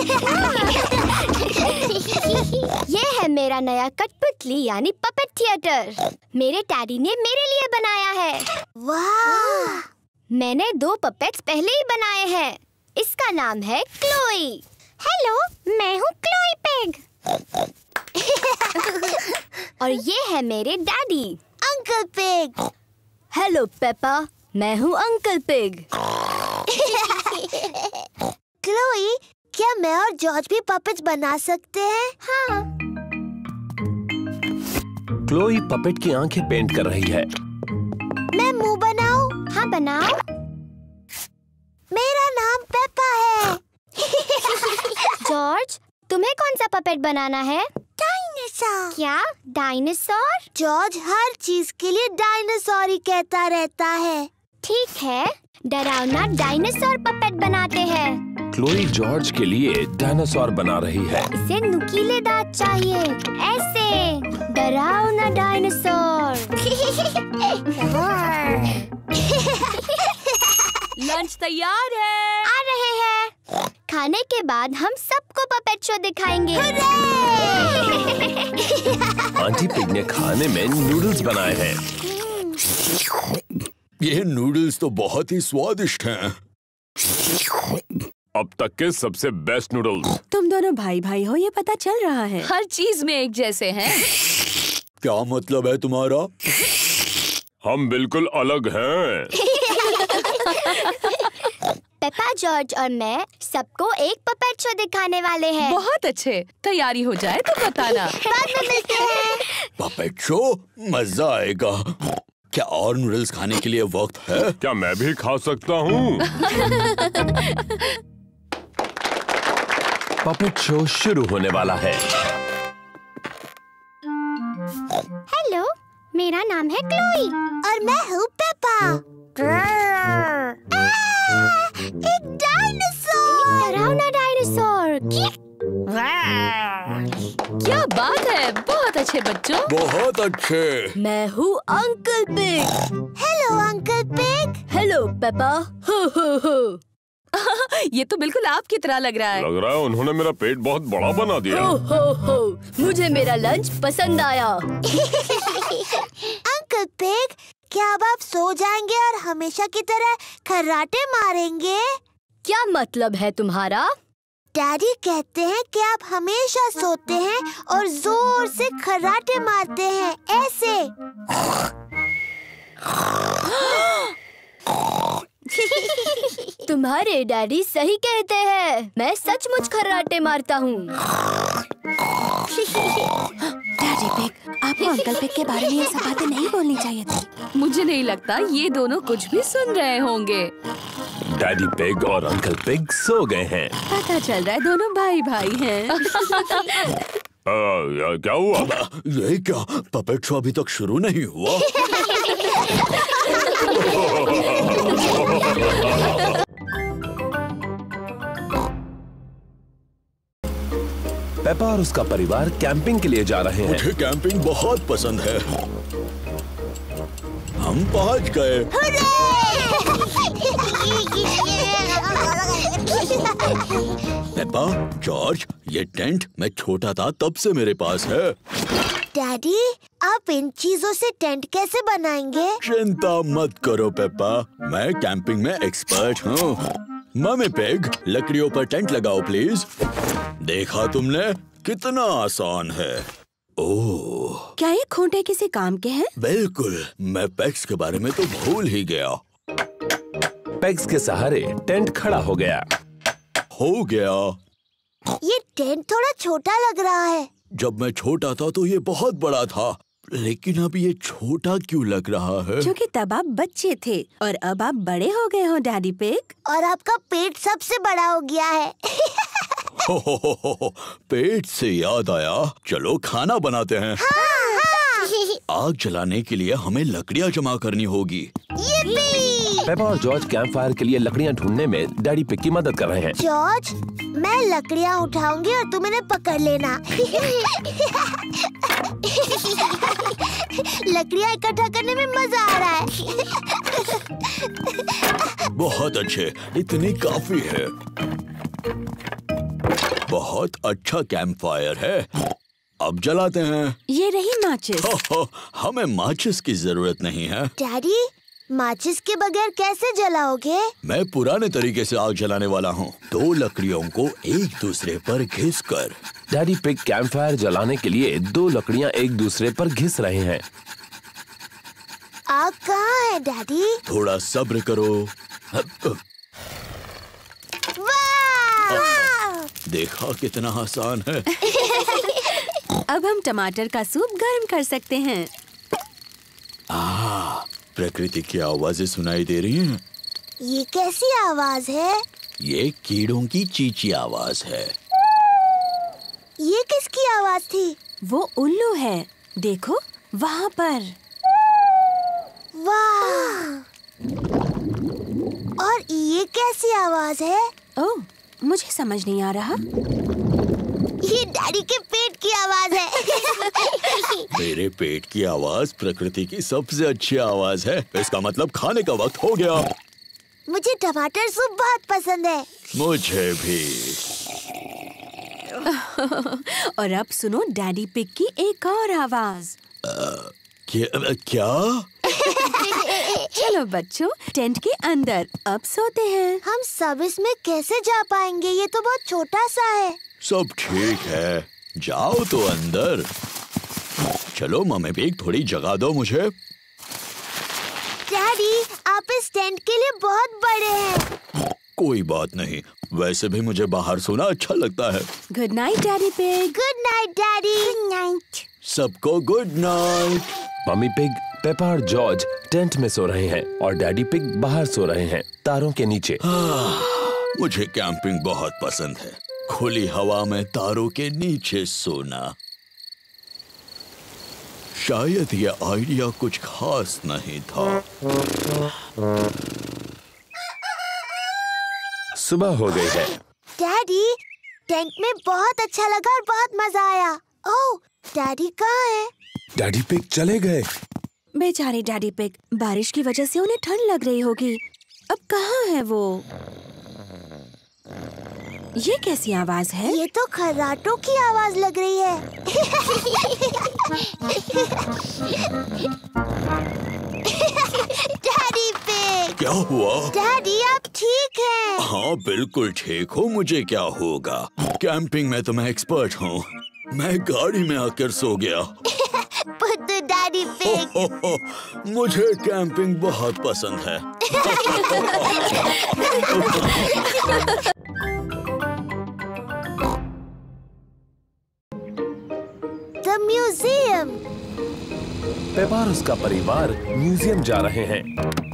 Speaker 9: ये है मेरा नया कठपुतली यानी पपेट थिएटर। मेरे डैडी ने मेरे लिए बनाया है।
Speaker 2: वाह!
Speaker 9: मैंने दो पपेट्स पहले ही बनाए हैं। इसका नाम है क्लोई। हेलो, मैं हूँ क्लोई पिग। और ये है मेरे daddy
Speaker 2: Uncle Pig.
Speaker 9: Hello Peppa, मैं हूँ अंकल पिग।
Speaker 2: क्लोई, क्या मैं और जॉर्ज भी पपेट्स बना सकते हैं?
Speaker 9: हाँ।
Speaker 1: क्लोई पपेट की आंखें पेंट कर रही है।
Speaker 2: मैं मुंह बनाऊं?
Speaker 9: हाँ बनाओ।
Speaker 2: मेरा नाम पेपा है।
Speaker 9: जॉर्ज, तुम्हें कौन सा पपेट बनाना है?
Speaker 2: डायनासोर।
Speaker 9: क्या डायनासोर?
Speaker 2: जॉर्ज हर चीज के लिए डायनासोर ही कहता रहता है।
Speaker 9: ठीक है, डरावना डायनासोर पपेट बनाते हैं।
Speaker 1: क्लोई जॉर्ज के लिए डायनासोर बना रही है।
Speaker 9: इसे नुकीले दांत चाहिए, ऐसे डरावना डायनासोर।
Speaker 3: लंच तैयार है।
Speaker 9: आ रहे हैं। खाने के बाद हम सबको पपेट शो दिखाएंगे।
Speaker 1: आंटी पिग ने खाने में नूडल्स बनाए हैं।
Speaker 7: ये नूडल्स तो बहुत ही स्वादिष्ट हैं।
Speaker 1: अब तक के सबसे बेस्ट नूडल्स।
Speaker 8: तुम दोनों भाई भाई हो, ये पता चल रहा है।
Speaker 3: हर चीज में एक जैसे हैं।
Speaker 7: क्या मतलब है तुम्हारा?
Speaker 1: हम बिल्कुल अलग हैं।
Speaker 9: पेपा, जॉर्ज और मैं सबको एक पपेट शो दिखाने वाले हैं।
Speaker 3: बहुत अच्छे, तैयारी हो जाए तो बताना।
Speaker 9: बाद में मिलते हैं।
Speaker 7: Puppet show? मजा आएगा। क्या और नूडल्स खाने के लिए वक्त है?
Speaker 1: क्या मैं भी खा सकता हूँ? पपेट शो शुरू होने वाला है।
Speaker 9: हेलो, मेरा नाम है क्लोई
Speaker 2: और मैं हूँ पेपा। एक डायनासोर।
Speaker 9: डरावना डायनासोर।
Speaker 3: क्या बात है, बहुत अच्छे बच्चों।
Speaker 7: बहुत अच्छे।
Speaker 8: मैं हूँ Uncle Pig.
Speaker 2: Hello Uncle Pig.
Speaker 8: Hello Peppa. हो हो हो।
Speaker 3: ये तो बिल्कुल आपकी तरह लग रहा है।
Speaker 1: लग रहा है उन्होंने मेरा पेट बहुत बड़ा बना दिया।
Speaker 8: हो हो हो। मुझे मेरा लंच पसंद आया।
Speaker 2: अंकल पिग, क्या अब आप सो जाएंगे और हमेशा की तरह खर्राटे मारेंगे?
Speaker 8: क्या मतलब है तुम्हारा?
Speaker 2: डैडी कहते हैं कि आप हमेशा सोते हैं और जोर से खर्राटे मारते हैं, ऐसे।
Speaker 8: तुम्हारे डैडी सही कहते हैं। मैं सचमुच खर्राटे मारता हूँ। डैडी पिग, आपको अंकल पिग के बारे में ये सब बातें नहीं बोलनी चाहिए थी।
Speaker 3: मुझे नहीं लगता ये दोनों कुछ भी सुन रहे होंगे।
Speaker 1: डैडी पिग और अंकल पिग सो गए हैं।
Speaker 8: पता चल रहा है दोनों भाई भाई हैं।
Speaker 1: आ, या, क्या हुआ?
Speaker 7: ये क्या? पपेट शो अभी तक शुरू नहीं हुआ।
Speaker 1: पेपा और उसका परिवार कैंपिंग के लिए जा रहे हैं।
Speaker 7: मुझे कैंपिंग बहुत पसंद है। हम पहुंच गए। पेपा, जॉर्ज, ये टेंट मैं छोटा था तब से मेरे पास है।
Speaker 2: डैडी, आप इन चीजों से टेंट कैसे बनाएंगे?
Speaker 7: चिंता मत करो पेपा, मैं कैंपिंग में एक्सपर्ट हूँ। मम्मी पिग, लकड़ियों पर टेंट लगाओ प्लीज। देखा तुमने, कितना आसान है। ओह,
Speaker 8: क्या ये खूंटे किसी काम के हैं?
Speaker 7: बिल्कुल, मैं पेग्स के बारे में तो भूल ही गया।
Speaker 1: पेग्स के सहारे टेंट खड़ा हो गया।
Speaker 7: हो गया।
Speaker 2: ये टेंट थोड़ा छोटा लग रहा है।
Speaker 7: जब मैं छोटा था तो ये बहुत बड़ा था, लेकिन अब ये छोटा क्यों लग रहा है?
Speaker 8: क्योंकि तब आप बच्चे थे और अब आप बड़े हो गए हो डैडी पिग।
Speaker 2: और आपका पेट सबसे बड़ा हो गया है।
Speaker 7: हो, हो, हो, हो, हो, पेट से याद आया, चलो खाना बनाते हैं।
Speaker 2: हाँ, हाँ।
Speaker 7: आग जलाने के लिए हमें लकड़ियाँ जमा करनी होगी।
Speaker 1: पेपा और जॉर्ज कैंप फायर के लिए लकड़ियाँ ढूंढने में डैडी पिग की मदद कर रहे हैं।
Speaker 2: जॉर्ज, मैं लकड़ियाँ उठाऊंगी और तुम इन्हें पकड़ लेना। लकड़ियाँ इकट्ठा करने में मजा आ रहा है।
Speaker 7: बहुत अच्छे, इतनी काफी है। बहुत अच्छा कैंप फायर है। अब जलाते हैं।
Speaker 8: ये रही माचिस।
Speaker 7: हो, हो, हमें माचिस की जरूरत नहीं है।
Speaker 2: डैडी, माचिस के बगैर कैसे जलाओगे?
Speaker 7: मैं पुराने तरीके से आग जलाने वाला हूँ। दो लकड़ियों को एक दूसरे पर घिस कर।
Speaker 1: डैडी पिग कैंप फायर जलाने के लिए दो लकड़ियाँ एक दूसरे पर घिस रहे हैं।
Speaker 2: आग कहाँ है डैडी?
Speaker 7: थोड़ा सब्र करो।
Speaker 2: वाह!
Speaker 7: देखा कितना आसान है।
Speaker 8: अब हम टमाटर का सूप गर्म कर सकते हैं।
Speaker 7: आ, प्रकृति की आवाजें सुनाई दे रही हैं।
Speaker 2: ये कैसी आवाज है?
Speaker 7: ये कीड़ों की चींची आवाज है।
Speaker 2: ये किसकी आवाज थी?
Speaker 8: वो उल्लू है, देखो वहाँ पर।
Speaker 2: वाह! और ये कैसी आवाज है?
Speaker 8: ओह, मुझे समझ नहीं आ रहा।
Speaker 2: ये डैडी के पेट की आवाज है।
Speaker 7: मेरे पेट की आवाज प्रकृति की सबसे अच्छी आवाज है। इसका मतलब खाने का वक्त हो गया।
Speaker 2: मुझे टमाटर सूप बहुत पसंद है।
Speaker 7: मुझे भी।
Speaker 8: और अब सुनो डैडी पिग की एक और आवाज।
Speaker 7: क्या, क्या?
Speaker 8: चलो बच्चों, टेंट के अंदर अब सोते हैं।
Speaker 2: हम सब इसमें कैसे जा पाएंगे? ये तो बहुत छोटा सा है।
Speaker 7: सब ठीक है, जाओ तो अंदर। चलो मम्मी पिग, थोड़ी जगह दो मुझे।
Speaker 2: डैडी, आप इस टेंट के लिए बहुत बड़े हैं।
Speaker 7: कोई बात नहीं, वैसे भी मुझे बाहर सोना अच्छा लगता है।
Speaker 8: Good night Daddy Pig.
Speaker 2: Good night daddy. Good night.
Speaker 7: सबको good night.
Speaker 1: Mummy Pig, Peppa और जॉर्ज टेंट में सो रहे हैं और डैडी पिग बाहर सो रहे हैं तारों के नीचे।
Speaker 7: मुझे कैंपिंग बहुत पसंद है, खुली हवा में तारों के नीचे सोना। शायद ये आइडिया कुछ खास नहीं था।
Speaker 1: सुबह हो गई है।
Speaker 2: डैडी, टेंट में बहुत अच्छा लगा और बहुत मजा आया। ओह, डैडी कहाँ है?
Speaker 1: डैडी पिग चले गए।
Speaker 8: बेचारे डैडी पिग, बारिश की वजह से उन्हें ठंड लग रही होगी। अब कहाँ है वो? ये कैसी आवाज है?
Speaker 2: ये तो खर्राटों की आवाज लग रही है। Daddy Pig.
Speaker 7: क्या हुआ?
Speaker 2: डैडी, आप ठीक हैं?
Speaker 7: हाँ बिल्कुल ठीक हूँ, मुझे क्या होगा? कैंपिंग में तो मैं एक्सपर्ट हूँ। मैं गाड़ी में आकर सो गया।
Speaker 2: बुद्धू डैडी पिग।
Speaker 7: मुझे कैंपिंग बहुत पसंद है।
Speaker 2: The museum.
Speaker 1: पेपा और उसका परिवार म्यूजियम जा रहे हैं।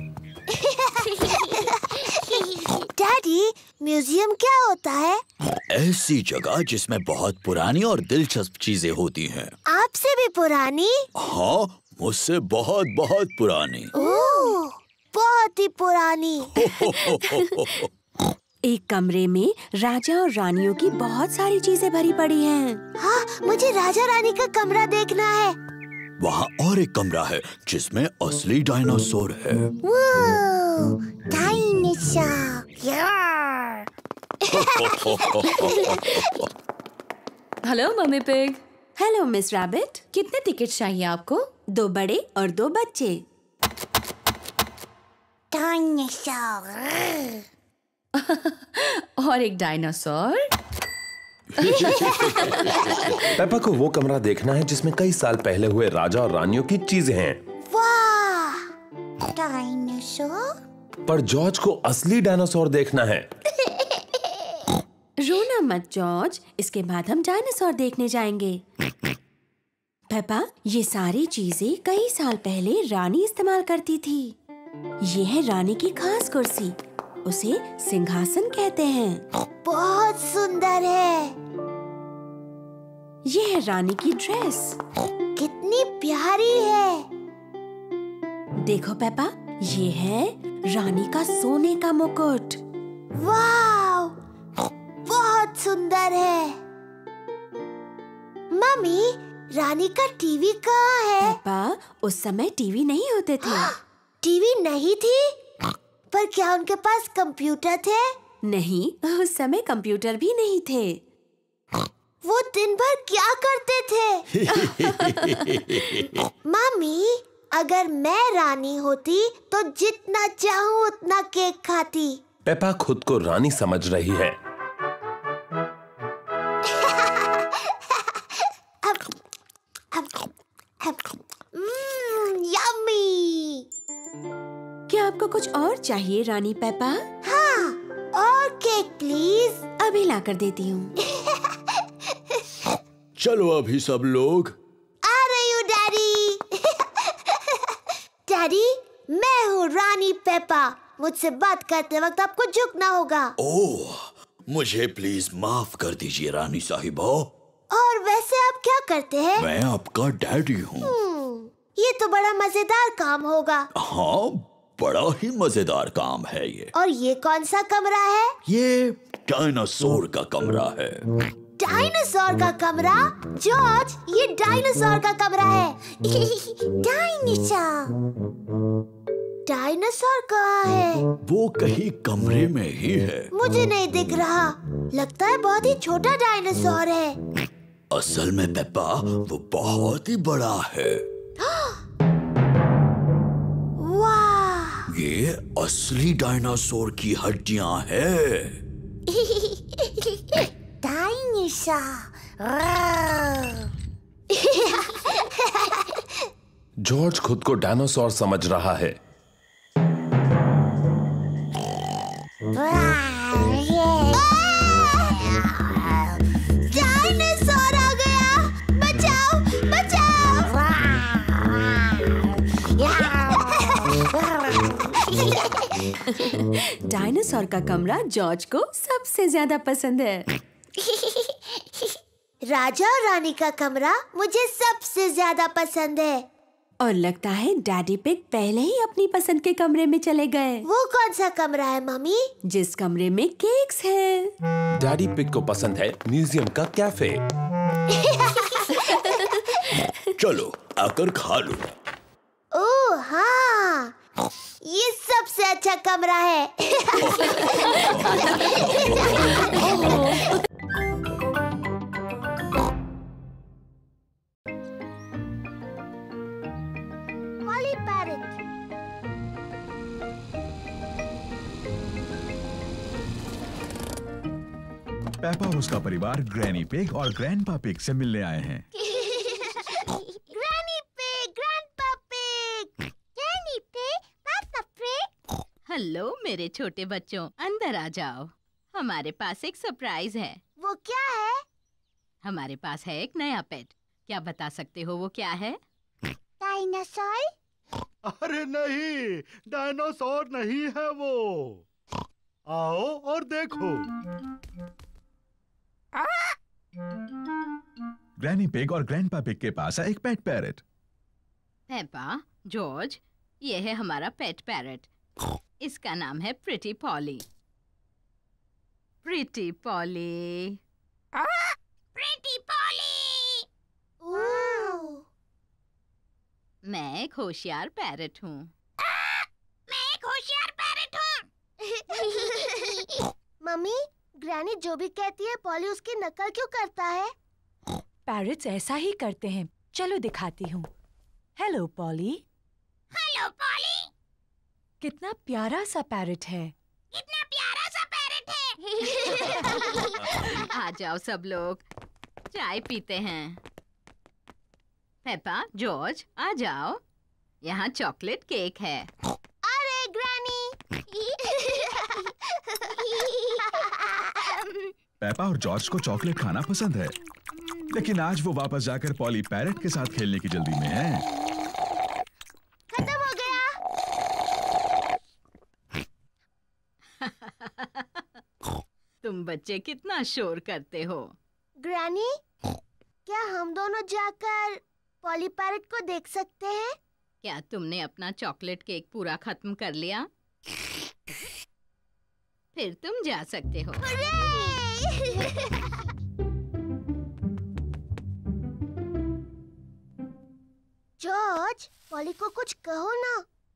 Speaker 2: डैडी, म्यूजियम क्या होता है?
Speaker 7: ऐसी जगह जिसमें बहुत पुरानी और दिलचस्प चीजें होती हैं।
Speaker 2: आपसे भी पुरानी?
Speaker 7: हाँ, मुझसे बहुत बहुत पुरानी।
Speaker 2: ओह, बहुत ही पुरानी।
Speaker 8: एक कमरे में राजा और रानियों की बहुत सारी चीजें भरी पड़ी हैं।
Speaker 2: हाँ, मुझे राजा रानी का कमरा देखना है।
Speaker 7: वहाँ और एक कमरा है जिसमें असली डायनासोर है।
Speaker 2: Dinosaur.
Speaker 3: Hello Mummy Pig.
Speaker 8: Hello Miss Rabbit.
Speaker 3: कितने टिकट चाहिए आपको?
Speaker 8: दो बड़े और दो बच्चे।
Speaker 2: डायनासोर।
Speaker 3: और एक डायनासोर।
Speaker 1: पेपा को वो कमरा देखना है जिसमें कई साल पहले हुए राजा और रानियों की चीजें हैं।
Speaker 2: वाह, डायनासोर।
Speaker 1: पर जॉर्ज को असली डायनासोर देखना है।
Speaker 8: रोना मत जॉर्ज, इसके बाद हम डायनासोर देखने जाएंगे। पेपा, ये सारी चीजें कई साल पहले रानी इस्तेमाल करती थी। ये है रानी की खास कुर्सी, उसे सिंहासन कहते हैं।
Speaker 2: बहुत सुंदर है।
Speaker 8: ये है रानी की ड्रेस।
Speaker 2: कितनी प्यारी है।
Speaker 8: देखो पेपा, ये है रानी का सोने का मुकुट।
Speaker 2: वाव, बहुत सुंदर है। मम्मी, रानी का टीवी कहाँ है?
Speaker 8: पेपा, उस समय टीवी नहीं होते थे।
Speaker 2: टीवी नहीं थी? पर क्या उनके पास कंप्यूटर थे?
Speaker 8: नहीं, उस समय कंप्यूटर भी नहीं थे।
Speaker 2: वो दिन भर क्या करते थे? मम्मी, अगर मैं रानी होती तो जितना चाहूँ उतना केक खाती।
Speaker 1: पेपा खुद को रानी समझ रही है।
Speaker 2: mm, yummy.
Speaker 8: क्या आपको कुछ और चाहिए रानी पेपा?
Speaker 2: हाँ, और केक प्लीज।
Speaker 8: अभी ला कर देती हूँ।
Speaker 7: चलो अभी सब लोग।
Speaker 2: आ रही हूँ डैडी। डैडी, मैं हूँ रानी पेपा। मुझसे बात करते वक्त आपको झुकना होगा।
Speaker 7: ओह, मुझे प्लीज माफ कर दीजिए रानी साहिबा।
Speaker 2: और वैसे आप क्या करते हैं?
Speaker 7: मैं आपका डैडी हूँ।
Speaker 2: ये तो बड़ा मजेदार काम होगा।
Speaker 7: हाँ, बड़ा ही मजेदार काम है ये।
Speaker 2: और ये कौन सा कमरा है?
Speaker 7: ये डायनासोर का कमरा है।
Speaker 2: डायनासोर का कमरा? जॉर्ज, ये डायनासोर का कमरा है। डायनासोर। डायनासोर कहाँ है?
Speaker 7: वो कहीं कमरे में ही है।
Speaker 2: मुझे नहीं दिख रहा। लगता है बहुत ही छोटा डायनासोर है।
Speaker 7: असल में पेप्पा, वो बहुत ही बड़ा है।
Speaker 2: वाह!
Speaker 7: ये असली डायनासोर की हड्डियां हैं।
Speaker 1: जॉर्ज खुद को डायनासोर समझ रहा है।
Speaker 2: डायनासोर आ गया! बचाओ, बचाओ!
Speaker 8: डायनासोर का कमरा जॉर्ज को सबसे ज्यादा पसंद है।
Speaker 2: राजा और रानी का कमरा मुझे सबसे ज्यादा पसंद है।
Speaker 8: और लगता है डैडी पिग पहले ही अपनी पसंद के कमरे में चले गए।
Speaker 2: वो कौन सा कमरा है मम्मी?
Speaker 8: जिस कमरे में केक्स है।
Speaker 1: डैडी पिग को पसंद है म्यूजियम का कैफे।
Speaker 7: चलो आकर खा लो।
Speaker 2: ओह हाँ, ये सबसे अच्छा कमरा है। Poly parrot.
Speaker 5: पेपा और उसका परिवार ग्रैनी पिग और ग्रैंडपा पिग से मिलने आए हैं।
Speaker 2: Granny Pig, Grandpa Pig, Granny Pig, पापा पिग।
Speaker 3: हेलो मेरे छोटे बच्चों, अंदर आ जाओ। हमारे पास एक सरप्राइज है।
Speaker 2: वो क्या है?
Speaker 3: हमारे पास है एक नया पेट। क्या बता सकते हो वो क्या है?
Speaker 2: डायनासोर?
Speaker 10: अरे नहीं, डायनासोर नहीं है वो। आओ और देखो।
Speaker 5: ग्रैनी पिग और ग्रैंडपा पिग के पास है एक पेट पैरेट।
Speaker 3: पेपा, जॉर्ज, ये है हमारा पेट पैरेट। इसका नाम है pretty Polly. Pretty Polly.
Speaker 2: Pretty Polly.
Speaker 3: मैं एक होशियार पैरेट हूँ।
Speaker 2: मैं एक होशियार पैरेट हूँ। मम्मी, ग्रैनी जो भी कहती है पॉली उसकी नकल क्यों करता है?
Speaker 4: पैरेट्स ऐसा ही करते हैं। चलो दिखाती हूँ। Hello Polly.
Speaker 2: Hello Polly.
Speaker 4: कितना प्यारा सा पैरेट है।
Speaker 2: कितना प्यारा सा पैरेट है।
Speaker 3: आ जाओ सब लोग, चाय पीते हैं। पेपा, जॉर्ज, आ जाओ। यहाँ चॉकलेट केक है।
Speaker 2: अरे ग्रैनी।
Speaker 5: पेपा और जॉर्ज को चॉकलेट खाना पसंद है, लेकिन आज वो वापस जाकर पॉली पैरेट के साथ खेलने की जल्दी में है।
Speaker 2: खत्म हो गया।
Speaker 3: तुम बच्चे कितना शोर करते हो।
Speaker 2: ग्रैनी, क्या हम दोनों जाकर पॉली पैरेट को देख सकते हैं?
Speaker 3: क्या तुमने अपना चॉकलेट केक पूरा खत्म कर लिया? फिर तुम जा सकते हो।
Speaker 2: जॉर्ज, पॉली को कुछ कहो ना।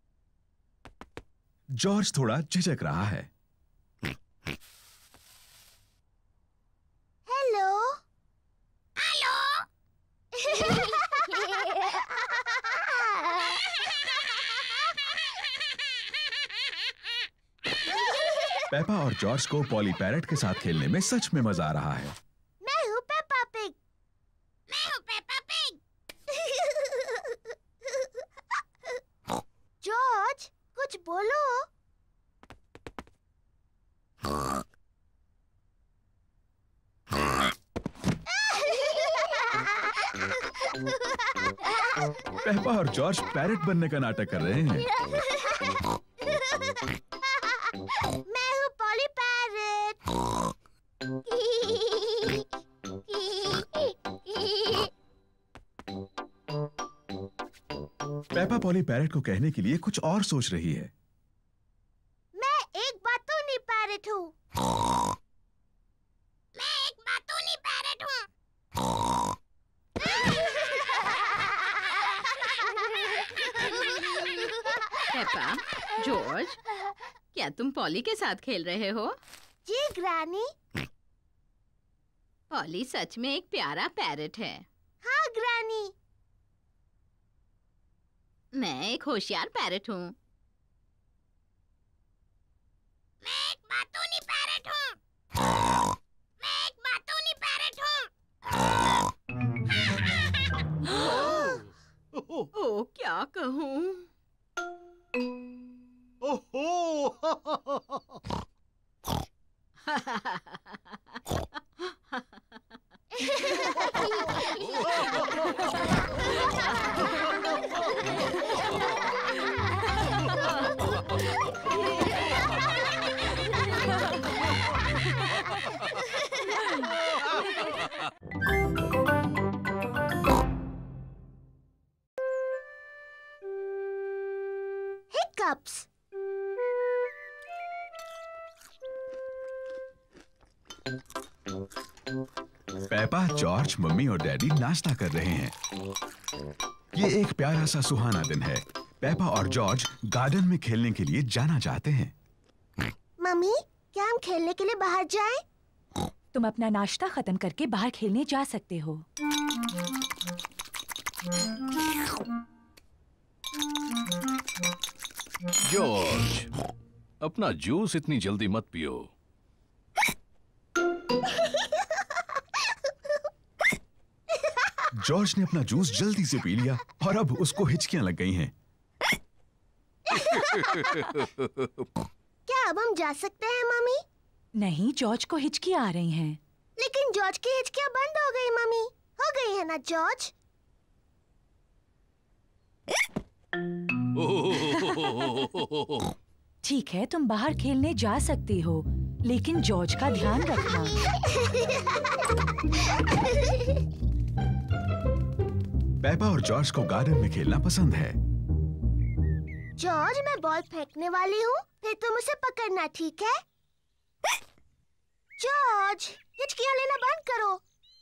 Speaker 5: जॉर्ज थोड़ा झिझक रहा है।
Speaker 2: हेलो। हेलो।
Speaker 5: पेपा और जॉर्ज को पॉली पैरेट के साथ खेलने में सच में मजा आ रहा है।
Speaker 2: मैं हूँ पेपा पिग। मैं हूँ पेपा पिग। जॉर्ज, कुछ बोलो।
Speaker 5: पेपा और जॉर्ज पैरेट बनने का नाटक कर रहे हैं।
Speaker 2: मैं हूँ Polly parrot.
Speaker 5: Peppa Polly parrot को कहने के लिए कुछ और सोच रही है।
Speaker 2: मैं एक बातूनी पैरेट हूँ। मैं एक बातूनी पैरेट हूँ।
Speaker 3: पेपा, जॉर्ज, क्या तुम पॉली के साथ खेल रहे हो?
Speaker 2: जी ग्रैनी।
Speaker 3: पॉली सच में एक प्यारा पैरेट है।
Speaker 2: हाँ ग्रैनी।
Speaker 3: मैं एक होशियार पैरेट हूँ।
Speaker 2: मैं एक बातूनी पैरेट हूँ। मैं एक बातूनी पैरेट हूँ।
Speaker 3: ओ, क्या कहूँ?
Speaker 10: ओहो।
Speaker 2: पप्स।
Speaker 5: पेपा, जॉर्ज, मम्मी और डैडी नाश्ता कर रहे हैं। ये एक प्यारा सा सुहाना दिन है। पेपा और जॉर्ज गार्डन में खेलने के लिए जाना चाहते हैं।
Speaker 2: मम्मी, क्या हम खेलने के लिए बाहर जाएं?
Speaker 4: तुम अपना नाश्ता खत्म करके बाहर खेलने जा सकते हो।
Speaker 6: जॉर्ज, अपना जूस इतनी जल्दी मत पियो।
Speaker 5: जॉर्ज ने अपना जूस जल्दी से पी लिया और अब उसको हिचकियां लग गई हैं।
Speaker 2: क्या अब हम जा सकते हैं मम्मी?
Speaker 4: नहीं, जॉर्ज को हिचकियां आ रही हैं।
Speaker 2: लेकिन जॉर्ज की हिचकियां बंद हो गई मम्मी। हो गई है ना जॉर्ज?
Speaker 4: ठीक है, तुम बाहर खेलने जा सकती हो, लेकिन जॉर्ज का ध्यान रखना।
Speaker 5: पेपा और जॉर्ज को गार्डन में खेलना पसंद है।
Speaker 2: जॉर्ज, मैं बॉल फेंकने वाली हूँ, फिर तुम उसे पकड़ना, ठीक है? जॉर्ज, हिचकियां लेना बंद करो।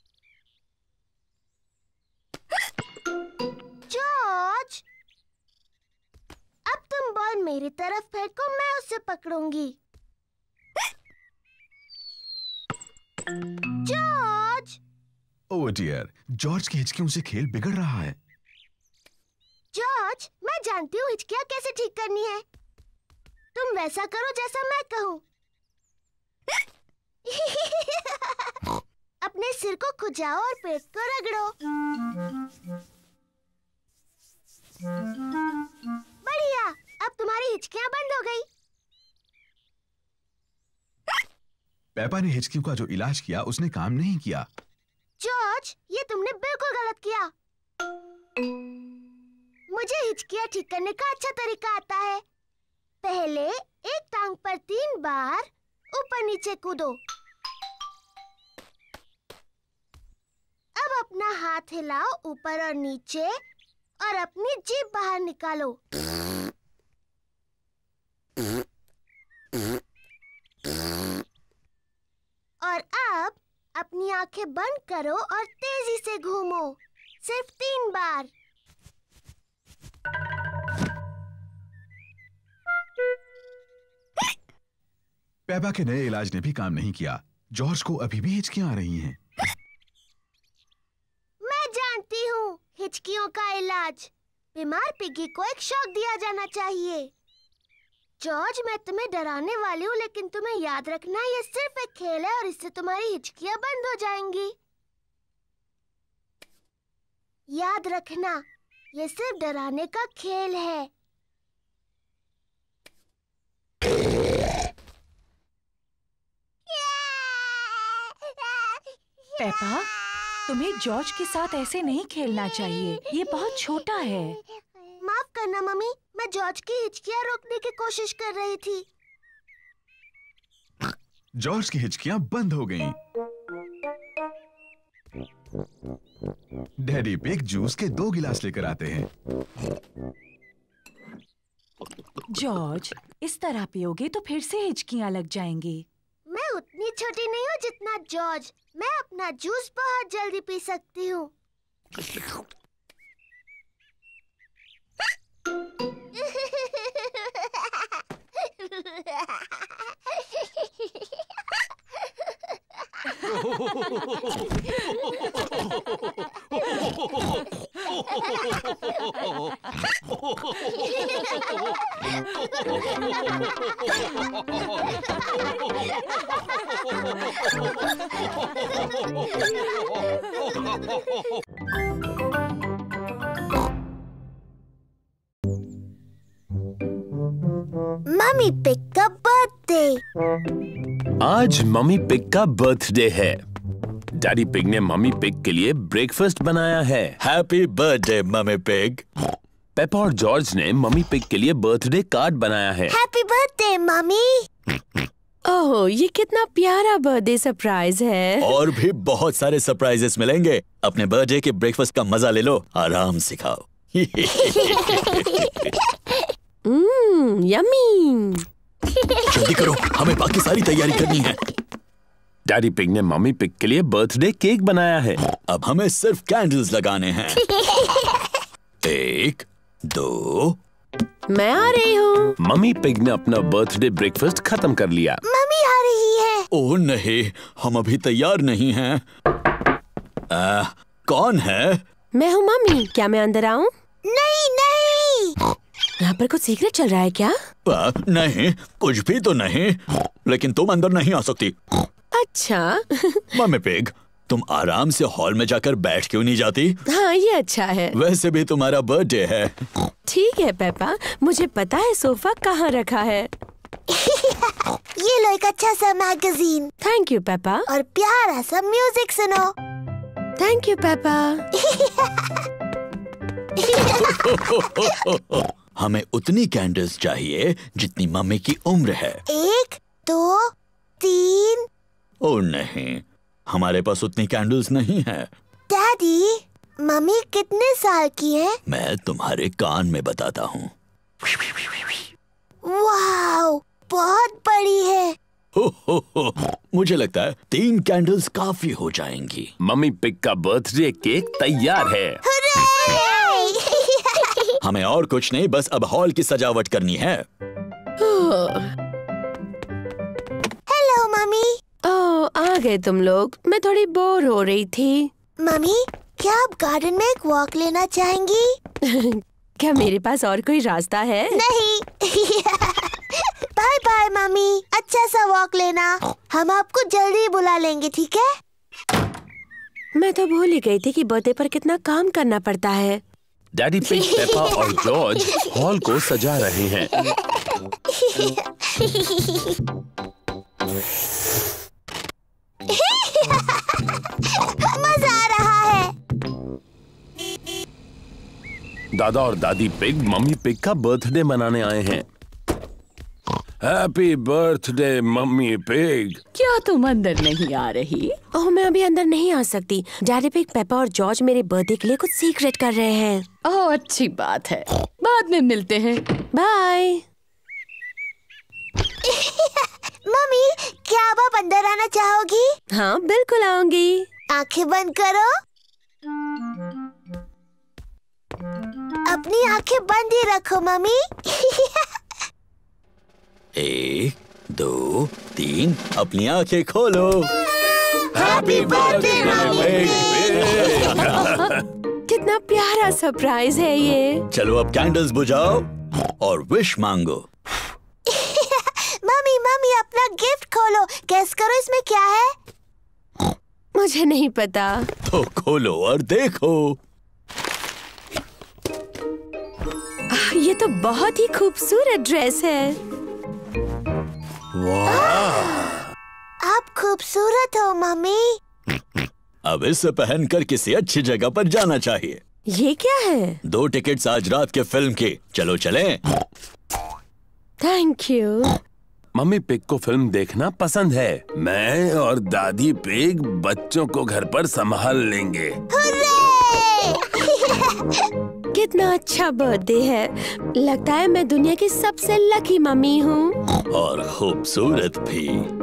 Speaker 2: जॉर्ज, अब तुम बॉल मेरी तरफ फेंको, मैं उसे पकड़ूंगी। जॉर्ज!
Speaker 5: ओह डियर, जॉर्ज की हिचकियों से खेल बिगड़ रहा है।
Speaker 2: जॉर्ज, मैं जानती हूँ हिचकियां कैसे ठीक करनी है। तुम वैसा करो जैसा मैं कहूँ। अपने सिर को खुजाओ और पेट को रगड़ो। बढ़िया, अब तुम्हारी हिचकियां बंद हो गई।
Speaker 5: पेपा ने हिचकियों का जो इलाज किया उसने काम नहीं किया।
Speaker 2: जॉर्ज, ये तुमने बिल्कुल गलत किया। मुझे हिचकियां ठीक करने का अच्छा तरीका आता है। पहले एक टांग पर तीन बार ऊपर नीचे कूदो। अब अपना हाथ हिलाओ ऊपर और नीचे और अपनी जीभ बाहर निकालो। और अब अपनी आंखें बंद करो और तेजी से घूमो, सिर्फ तीन बार।
Speaker 5: पेपा के नए इलाज ने भी काम नहीं किया। जॉर्ज को अभी भी हिचकियां आ रही हैं।
Speaker 2: मैं जानती हूँ हिचकियों का इलाज। बीमार पिगी को एक शॉक दिया जाना चाहिए। जॉर्ज, मैं तुम्हें डराने वाली हूँ, लेकिन तुम्हें याद रखना ये सिर्फ एक खेल है और इससे तुम्हारी हिचकियां बंद हो जाएंगी। याद रखना, ये सिर्फ डराने का खेल है।
Speaker 4: पेपा, तुम्हें जॉर्ज के साथ ऐसे नहीं खेलना चाहिए। ये बहुत छोटा है।
Speaker 2: माफ करना मम्मी, मैं जॉर्ज की हिचकियां रोकने की कोशिश कर रही थी।
Speaker 5: जॉर्ज की हिचकियां बंद हो गईं। डैडी पिग जूस के दो गिलास लेकर आते हैं।
Speaker 4: जॉर्ज, इस तरह पियोगे तो फिर से हिचकियां लग जाएंगी।
Speaker 2: मैं उतनी छोटी नहीं हूँ जितना जॉर्ज। मैं अपना जूस बहुत जल्दी पी सकती हूँ। मम्मी पिग का बर्थडे।
Speaker 1: आज मम्मी पिग का बर्थडे है। डैडी पिग ने मम्मी पिग के लिए ब्रेकफास्ट बनाया है।
Speaker 7: Happy birthday Mummy Pig.
Speaker 1: Peppa और जॉर्ज ने मम्मी पिग के लिए बर्थडे कार्ड बनाया है।
Speaker 2: Happy birthday mummy.
Speaker 8: ओह, ये कितना प्यारा बर्थडे सरप्राइज है।
Speaker 7: और भी बहुत सारे सरप्राइजेस मिलेंगे। अपने बर्थडे के ब्रेकफास्ट का मजा ले लो, आराम से खाओ।
Speaker 8: Hmm, yummy.
Speaker 7: जल्दी करो, हमें बाकी सारी तैयारी करनी है।
Speaker 1: डैडी पिग ने मम्मी पिग के लिए बर्थडे केक बनाया है।
Speaker 7: अब हमें सिर्फ कैंडल्स लगाने हैं। एक, दो।
Speaker 8: मैं आ रही हूँ।
Speaker 1: मम्मी पिग ने अपना बर्थडे ब्रेकफास्ट खत्म कर लिया।
Speaker 2: मम्मी आ रही है।
Speaker 7: ओह नहीं, हम अभी तैयार नहीं हैं। आ, कौन है?
Speaker 8: मैं हूँ मम्मी। क्या मैं अंदर आऊँ?
Speaker 2: नहीं नहीं।
Speaker 8: यहाँ पर कुछ सीक्रेट चल रहा है क्या?
Speaker 7: आ, नहीं, कुछ भी तो नहीं। लेकिन तुम अंदर नहीं आ सकती।
Speaker 8: अच्छा।
Speaker 7: मम्मी पिग, तुम आराम से हॉल में जाकर बैठ क्यों नहीं जाती?
Speaker 8: हाँ, ये अच्छा है।
Speaker 7: वैसे भी तुम्हारा बर्थडे है।
Speaker 8: ठीक है पेपा, मुझे पता है सोफा कहाँ रखा है।
Speaker 2: ये लो एक अच्छा सा मैगजीन।
Speaker 8: Thank you Peppa.
Speaker 2: और प्यारा सा म्यूजिक सुनो।
Speaker 8: Thank you Peppa.
Speaker 7: हमें उतनी कैंडल्स चाहिए जितनी मम्मी की उम्र है।
Speaker 2: एक, दो, तीन।
Speaker 7: ओह नहीं, हमारे पास उतनी कैंडल्स नहीं है।
Speaker 2: डैडी, मम्मी कितने साल की है?
Speaker 7: मैं तुम्हारे कान में बताता हूँ।
Speaker 2: वाओ, बहुत बड़ी है।
Speaker 7: हो, हो, हो, मुझे लगता है तीन कैंडल्स काफी हो जाएंगी।
Speaker 1: मम्मी पिग का बर्थडे केक तैयार है।
Speaker 7: हमें और कुछ नहीं, बस अब हॉल की सजावट करनी है।
Speaker 2: Hello mummy.
Speaker 8: ओह, आ गए तुम लोग। मैं थोड़ी बोर हो रही थी।
Speaker 2: मम्मी, क्या आप गार्डन में एक वॉक लेना चाहेंगी?
Speaker 8: क्या मेरे पास और कोई रास्ता है?
Speaker 2: नहीं। बाय बाय मम्मी, अच्छा सा वॉक लेना। हम आपको जल्दी बुला लेंगे, ठीक है?
Speaker 8: मैं तो भूल ही गई थी कि बर्थडे पर कितना काम करना पड़ता है।
Speaker 1: डैडी पिग, पेपा और जॉर्ज हॉल को सजा रहे हैं।
Speaker 2: मजा आ रहा है।
Speaker 1: दादा और दादी पिग मम्मी पिग का बर्थडे मनाने आए हैं। Happy birthday Mummy Pig.
Speaker 4: क्या तुम अंदर नहीं आ रही?
Speaker 8: ओह, मैं अभी अंदर नहीं आ सकती। डैडी पिग, पेपा और जॉर्ज मेरे बर्थडे के लिए कुछ सीक्रेट कर रहे हैं।
Speaker 4: ओह, अच्छी बात है। बाद में मिलते हैं।
Speaker 8: बाय।
Speaker 2: मम्मी, क्या आप, आप अंदर आना चाहोगी?
Speaker 8: हाँ, बिल्कुल आऊंगी।
Speaker 2: आंखें बंद करो। अपनी आंखें बंद ही रखो मम्मी।
Speaker 7: एक, दो, तीन, अपनी आंखें खोलो।
Speaker 1: हैप्पी बर्थडे
Speaker 8: कितना प्यारा सरप्राइज है ये।
Speaker 7: चलो अब कैंडल्स बुझाओ और विश मांगो।
Speaker 2: मम्मी मम्मी, अपना गिफ्ट खोलो। गेस करो इसमें क्या है?
Speaker 8: मुझे नहीं पता।
Speaker 7: तो खोलो और देखो।
Speaker 8: ये तो बहुत ही खूबसूरत ड्रेस है।
Speaker 7: वाह!
Speaker 2: आप खूबसूरत हो मम्मी।
Speaker 7: अब इसे पहनकर किसी अच्छी जगह पर जाना चाहिए।
Speaker 8: ये क्या है?
Speaker 7: दो टिकट्स आज रात के फिल्म की। चलो चलें।
Speaker 8: Thank you.
Speaker 1: मम्मी पिग को फिल्म देखना पसंद है। मैं और दादी पिग बच्चों को घर पर संभाल लेंगे।
Speaker 8: कितना अच्छा बर्थडे है। लगता है मैं दुनिया की सबसे लकी मम्मी हूँ।
Speaker 7: और खूबसूरत भी।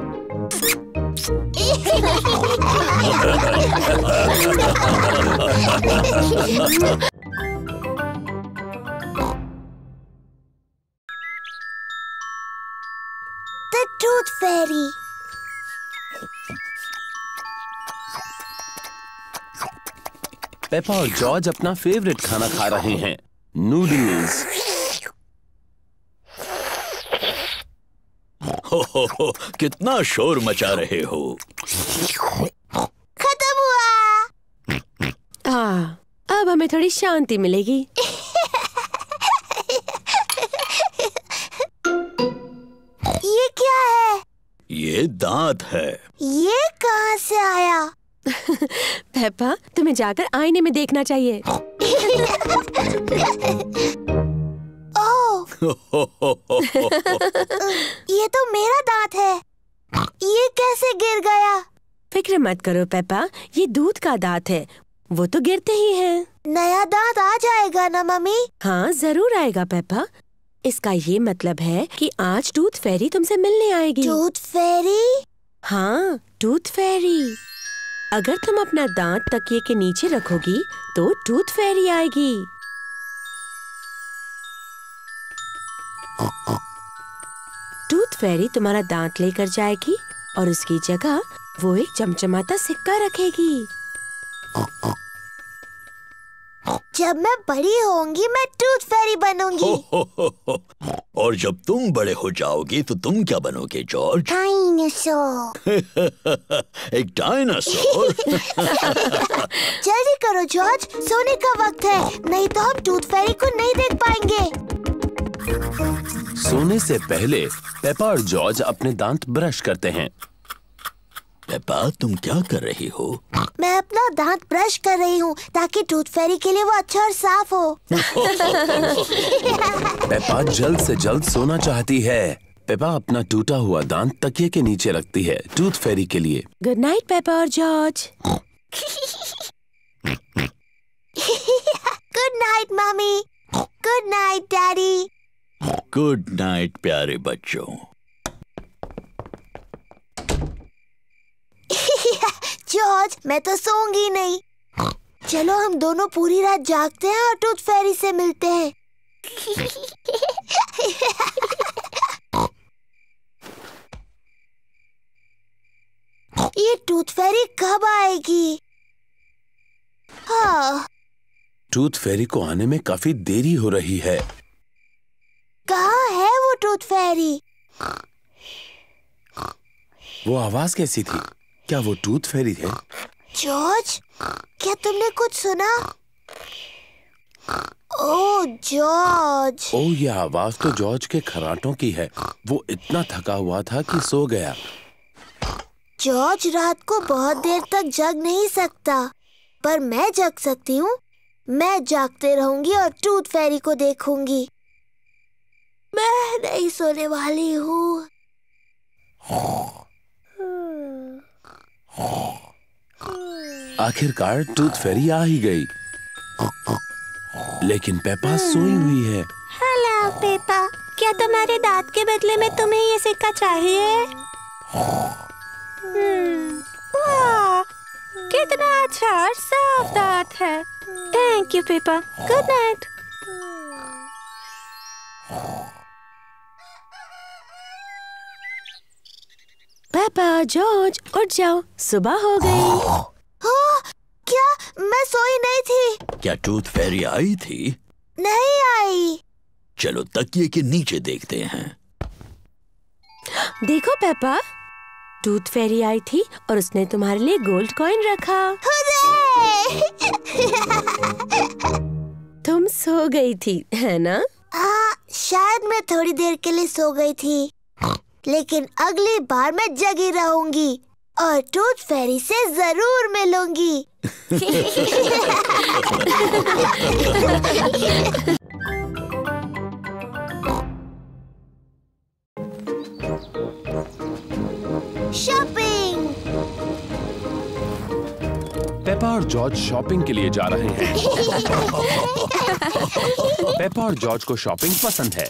Speaker 2: The Tooth Fairy।
Speaker 1: पेपा और जॉर्ज अपना फेवरेट खाना खा रहे हैं, नूडल्स।
Speaker 7: हो हो हो, कितना शोर मचा रहे हो।
Speaker 2: खत्म हुआ।
Speaker 8: हाँ, अब हमें थोड़ी शांति मिलेगी।
Speaker 2: ये क्या है?
Speaker 7: ये दांत है।
Speaker 2: ये कहाँ से आया?
Speaker 8: पेपा, तुम्हें जाकर आईने में देखना चाहिए।
Speaker 2: ओह, ये तो मेरा दांत है। ये कैसे गिर गया?
Speaker 8: फिक्र मत करो पेपा, ये दूध का दांत है। वो तो गिरते ही हैं।
Speaker 2: नया दांत आ जाएगा ना मम्मी?
Speaker 8: हाँ, जरूर आएगा पेपा। इसका ये मतलब है कि आज टूथ फेरी तुमसे मिलने आएगी।
Speaker 2: Tooth fairy?
Speaker 8: हाँ, टूथ फेरी। अगर तुम अपना दांत तकिए के नीचे रखोगी तो टूथ फेरी आएगी। टूथ फेरी तुम्हारा दांत लेकर जाएगी और उसकी जगह वो एक चमचमाता सिक्का रखेगी।
Speaker 2: जब मैं बड़ी होंगी मैं टूथ फेरी बनूंगी।
Speaker 7: हो, हो, हो, हो। और जब तुम बड़े हो जाओगे तो तुम क्या बनोगे जॉर्ज?
Speaker 2: डायनासोर।
Speaker 7: एक डायनासोर?
Speaker 2: जल्दी करो जॉर्ज, सोने का वक्त है, नहीं तो हम टूथ फेरी को नहीं देख पाएंगे।
Speaker 1: सोने से पहले पेपा और जॉर्ज अपने दांत ब्रश करते हैं।
Speaker 7: पेपा, तुम क्या कर रही हो?
Speaker 2: मैं अपना दांत ब्रश कर रही हूँ ताकि टूथ फेरी के लिए वो अच्छा और साफ हो।
Speaker 1: पेपा जल्द से जल्द सोना चाहती है। पेपा अपना टूटा हुआ दांत तकिए के नीचे रखती है टूथ फेरी के लिए।
Speaker 8: गुड नाइट पेपा और George.
Speaker 2: Good night mummy. Good night daddy.
Speaker 7: Good night प्यारे बच्चों।
Speaker 2: जॉर्ज, मैं तो सोऊंगी नहीं। चलो हम दोनों पूरी रात जागते हैं और टूथ फेरी से मिलते हैं। ये टूथ फेरी कब आएगी? हाँ।
Speaker 1: टूथ फेरी को आने में काफी देरी हो रही है।
Speaker 2: कहाँ है वो टूथ फेरी?
Speaker 1: वो आवाज कैसी थी? क्या वो टूथ फेरी है?
Speaker 2: जॉर्ज, क्या तुमने कुछ सुना? ओह जॉर्ज।
Speaker 1: ओह, ये आवाज तो जॉर्ज के खर्राटों की है। वो इतना थका हुआ था कि सो गया।
Speaker 2: जॉर्ज रात को बहुत देर तक जग नहीं सकता, पर मैं जग सकती हूँ। मैं जागते रहूंगी और टूथ फेरी को देखूंगी। मैं नहीं सोने वाली हूँ।
Speaker 1: आखिरकार टूथ फेरी आ ही गई, लेकिन पेपा सोई हुई है।
Speaker 2: हेलो पेपा, क्या तुम्हारे दांत के बदले में तुम्हें ये सिक्का चाहिए? हम्म, वाह, कितना अच्छा और साफ दांत है। Thank you Peppa. Good night.
Speaker 8: Peppa, George, उठ जाओ, सुबह हो गई।
Speaker 2: हाँ, क्या मैं सोई नहीं थी?
Speaker 7: क्या टूथ फेरी आई थी?
Speaker 2: नहीं आई।
Speaker 7: चलो तकिए के नीचे देखते हैं।
Speaker 8: देखो पेपा, टूथ फेरी आई थी और उसने तुम्हारे लिए गोल्ड कॉइन रखा। तुम सो गई थी, है ना?
Speaker 2: हाँ, शायद मैं थोड़ी देर के लिए सो गई थी, लेकिन अगली बार मैं जगी रहूंगी और टूथ फेरी से जरूर मिलूंगी। शॉपिंग।
Speaker 1: पेपा और जॉर्ज शॉपिंग के लिए जा रहे हैं। पेपा और जॉर्ज को शॉपिंग पसंद है।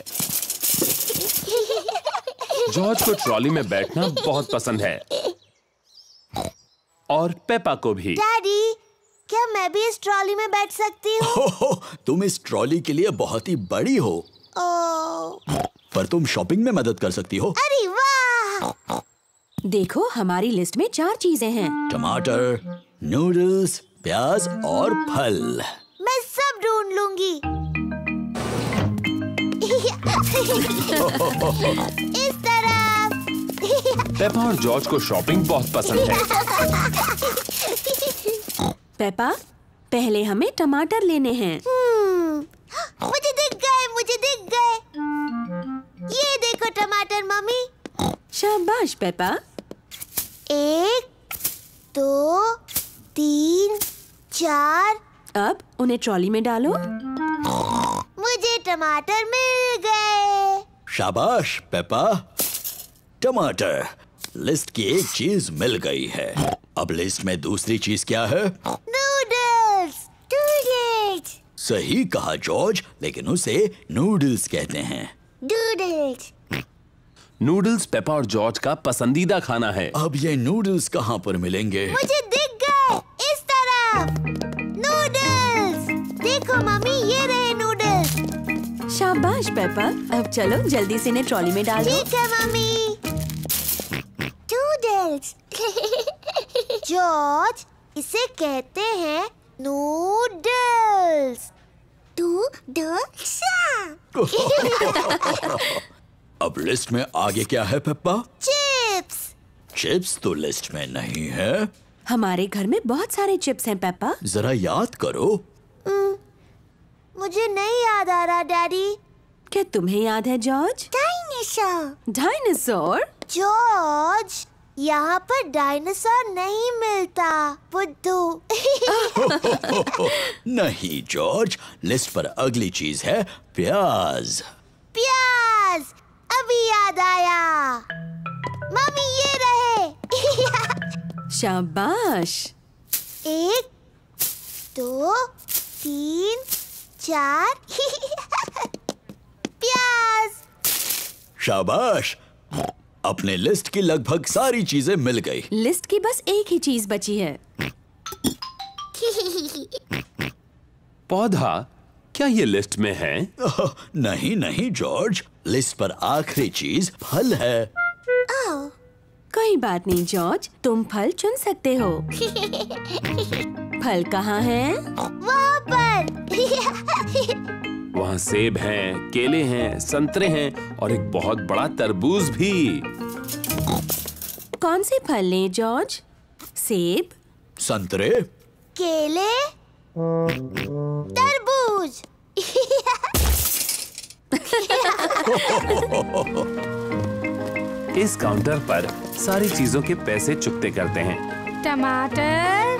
Speaker 1: जॉर्ज को ट्रॉली में बैठना बहुत पसंद है और पेपा को भी।
Speaker 2: डैडी, क्या मैं भी इस ट्रॉली में बैठ सकती हूँ?
Speaker 7: हो, हो, तुम इस ट्रॉली के लिए बहुत ही बड़ी हो।
Speaker 2: ओह।
Speaker 7: पर तुम शॉपिंग में मदद कर सकती हो।
Speaker 2: अरे वाह!
Speaker 8: देखो, हमारी लिस्ट में चार चीजें हैं।
Speaker 7: टमाटर, नूडल्स, प्याज और फल।
Speaker 2: मैं सब ढूंढ लूंगी। इस तरफ।
Speaker 1: पेपा और जॉर्ज को शॉपिंग बहुत पसंद है।
Speaker 8: पेपा, पहले हमें टमाटर लेने हैं।
Speaker 2: हम्म, मुझे दिख गए, मुझे दिख गए। ये देखो टमाटर मम्मी।
Speaker 8: शाबाश पेपा।
Speaker 2: एक, दो, तीन, चार।
Speaker 8: अब उन्हें ट्रॉली में डालो।
Speaker 2: मुझे टमाटर मिल गए।
Speaker 7: शाबाश पेपा। टमाटर। लिस्ट की एक चीज मिल गई है। अब लिस्ट में दूसरी चीज क्या है?
Speaker 2: नूडल्स। नूडल्स।
Speaker 7: सही कहा जॉर्ज, लेकिन उसे नूडल्स कहते हैं।
Speaker 2: नूडल्स।
Speaker 1: नूडल्स पेपा और जॉर्ज का पसंदीदा खाना है।
Speaker 7: अब ये नूडल्स कहाँ पर मिलेंगे?
Speaker 2: मुझे दिख गए, इस तरफ। नूडल्स, देखो मम्मी, ये रहे नूडल्स।
Speaker 8: शाबाश पेपा, अब चलो जल्दी से इन्हें ट्रॉली में डाल दो।
Speaker 2: ठीक है मम्मी। नूडल्स। जॉर्ज, इसे कहते हैं नूडल्स। नूडल्स।
Speaker 7: अब लिस्ट में आगे क्या है पेप्पा?
Speaker 2: चिप्स।
Speaker 7: चिप्स तो लिस्ट में नहीं है।
Speaker 8: हमारे घर में बहुत सारे चिप्स हैं पेप्पा।
Speaker 7: जरा याद करो।
Speaker 2: मुझे नहीं याद आ रहा डैडी।
Speaker 8: क्या तुम्हें याद है जॉर्ज?
Speaker 2: डायनासोर।
Speaker 8: डायनासोर?
Speaker 2: जॉर्ज, यहाँ पर डायनासोर नहीं मिलता, बुद्धू।
Speaker 7: नहीं जॉर्ज, लिस्ट पर अगली चीज है प्याज।
Speaker 2: प्याज, अभी याद आया। मम्मी ये रहे।
Speaker 8: शाबाश।
Speaker 2: एक, दो, तीन, चार। प्याज।
Speaker 7: शाबाश, अपने लिस्ट की लगभग सारी चीजें मिल गई।
Speaker 8: लिस्ट की बस एक ही चीज बची है।
Speaker 1: पौधा, क्या ये लिस्ट में है?
Speaker 7: नहीं नहीं जॉर्ज, लिस्ट पर आखिरी चीज फल है।
Speaker 8: कोई बात नहीं जॉर्ज, तुम फल चुन सकते हो। फल कहाँ है?
Speaker 2: वहाँ पर।
Speaker 1: वहाँ सेब हैं, केले हैं, संतरे हैं और एक बहुत बड़ा तरबूज भी।
Speaker 8: कौन से फल लें जॉर्ज? सेब,
Speaker 7: संतरे,
Speaker 2: केले, तरबूज।
Speaker 1: इस काउंटर पर सारी चीजों के पैसे चुकते करते हैं।
Speaker 11: टमाटर,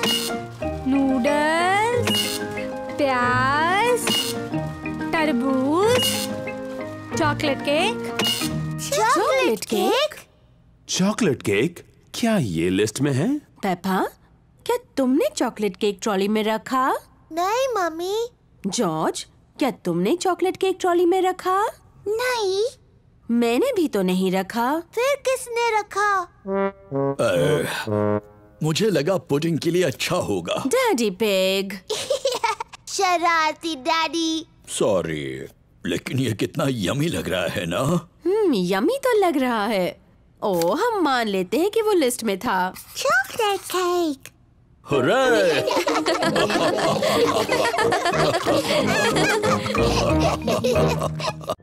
Speaker 11: नूडल्स, प्याज, तरबूज, chocolate cake.
Speaker 2: Chocolate cake?
Speaker 1: Chocolate cake? क्या ये लिस्ट में है?
Speaker 8: पेपा, क्या तुमने चॉकलेट केक ट्रॉली में रखा?
Speaker 2: नहीं मम्मी।
Speaker 8: जॉर्ज, क्या तुमने चॉकलेट केक ट्रॉली में रखा?
Speaker 2: नहीं।
Speaker 8: मैंने भी तो नहीं रखा।
Speaker 2: फिर किसने रखा?
Speaker 7: आ, मुझे लगा पुडिंग के लिए अच्छा होगा।
Speaker 8: Daddy Pig.
Speaker 2: शरारती डैडी।
Speaker 7: सॉरी, लेकिन ये कितना यमी लग रहा है ना?
Speaker 8: हम्म, यमी तो लग रहा है। ओ, हम मान लेते हैं कि वो लिस्ट में था।
Speaker 2: Chocolate cake.
Speaker 7: हुर्रे!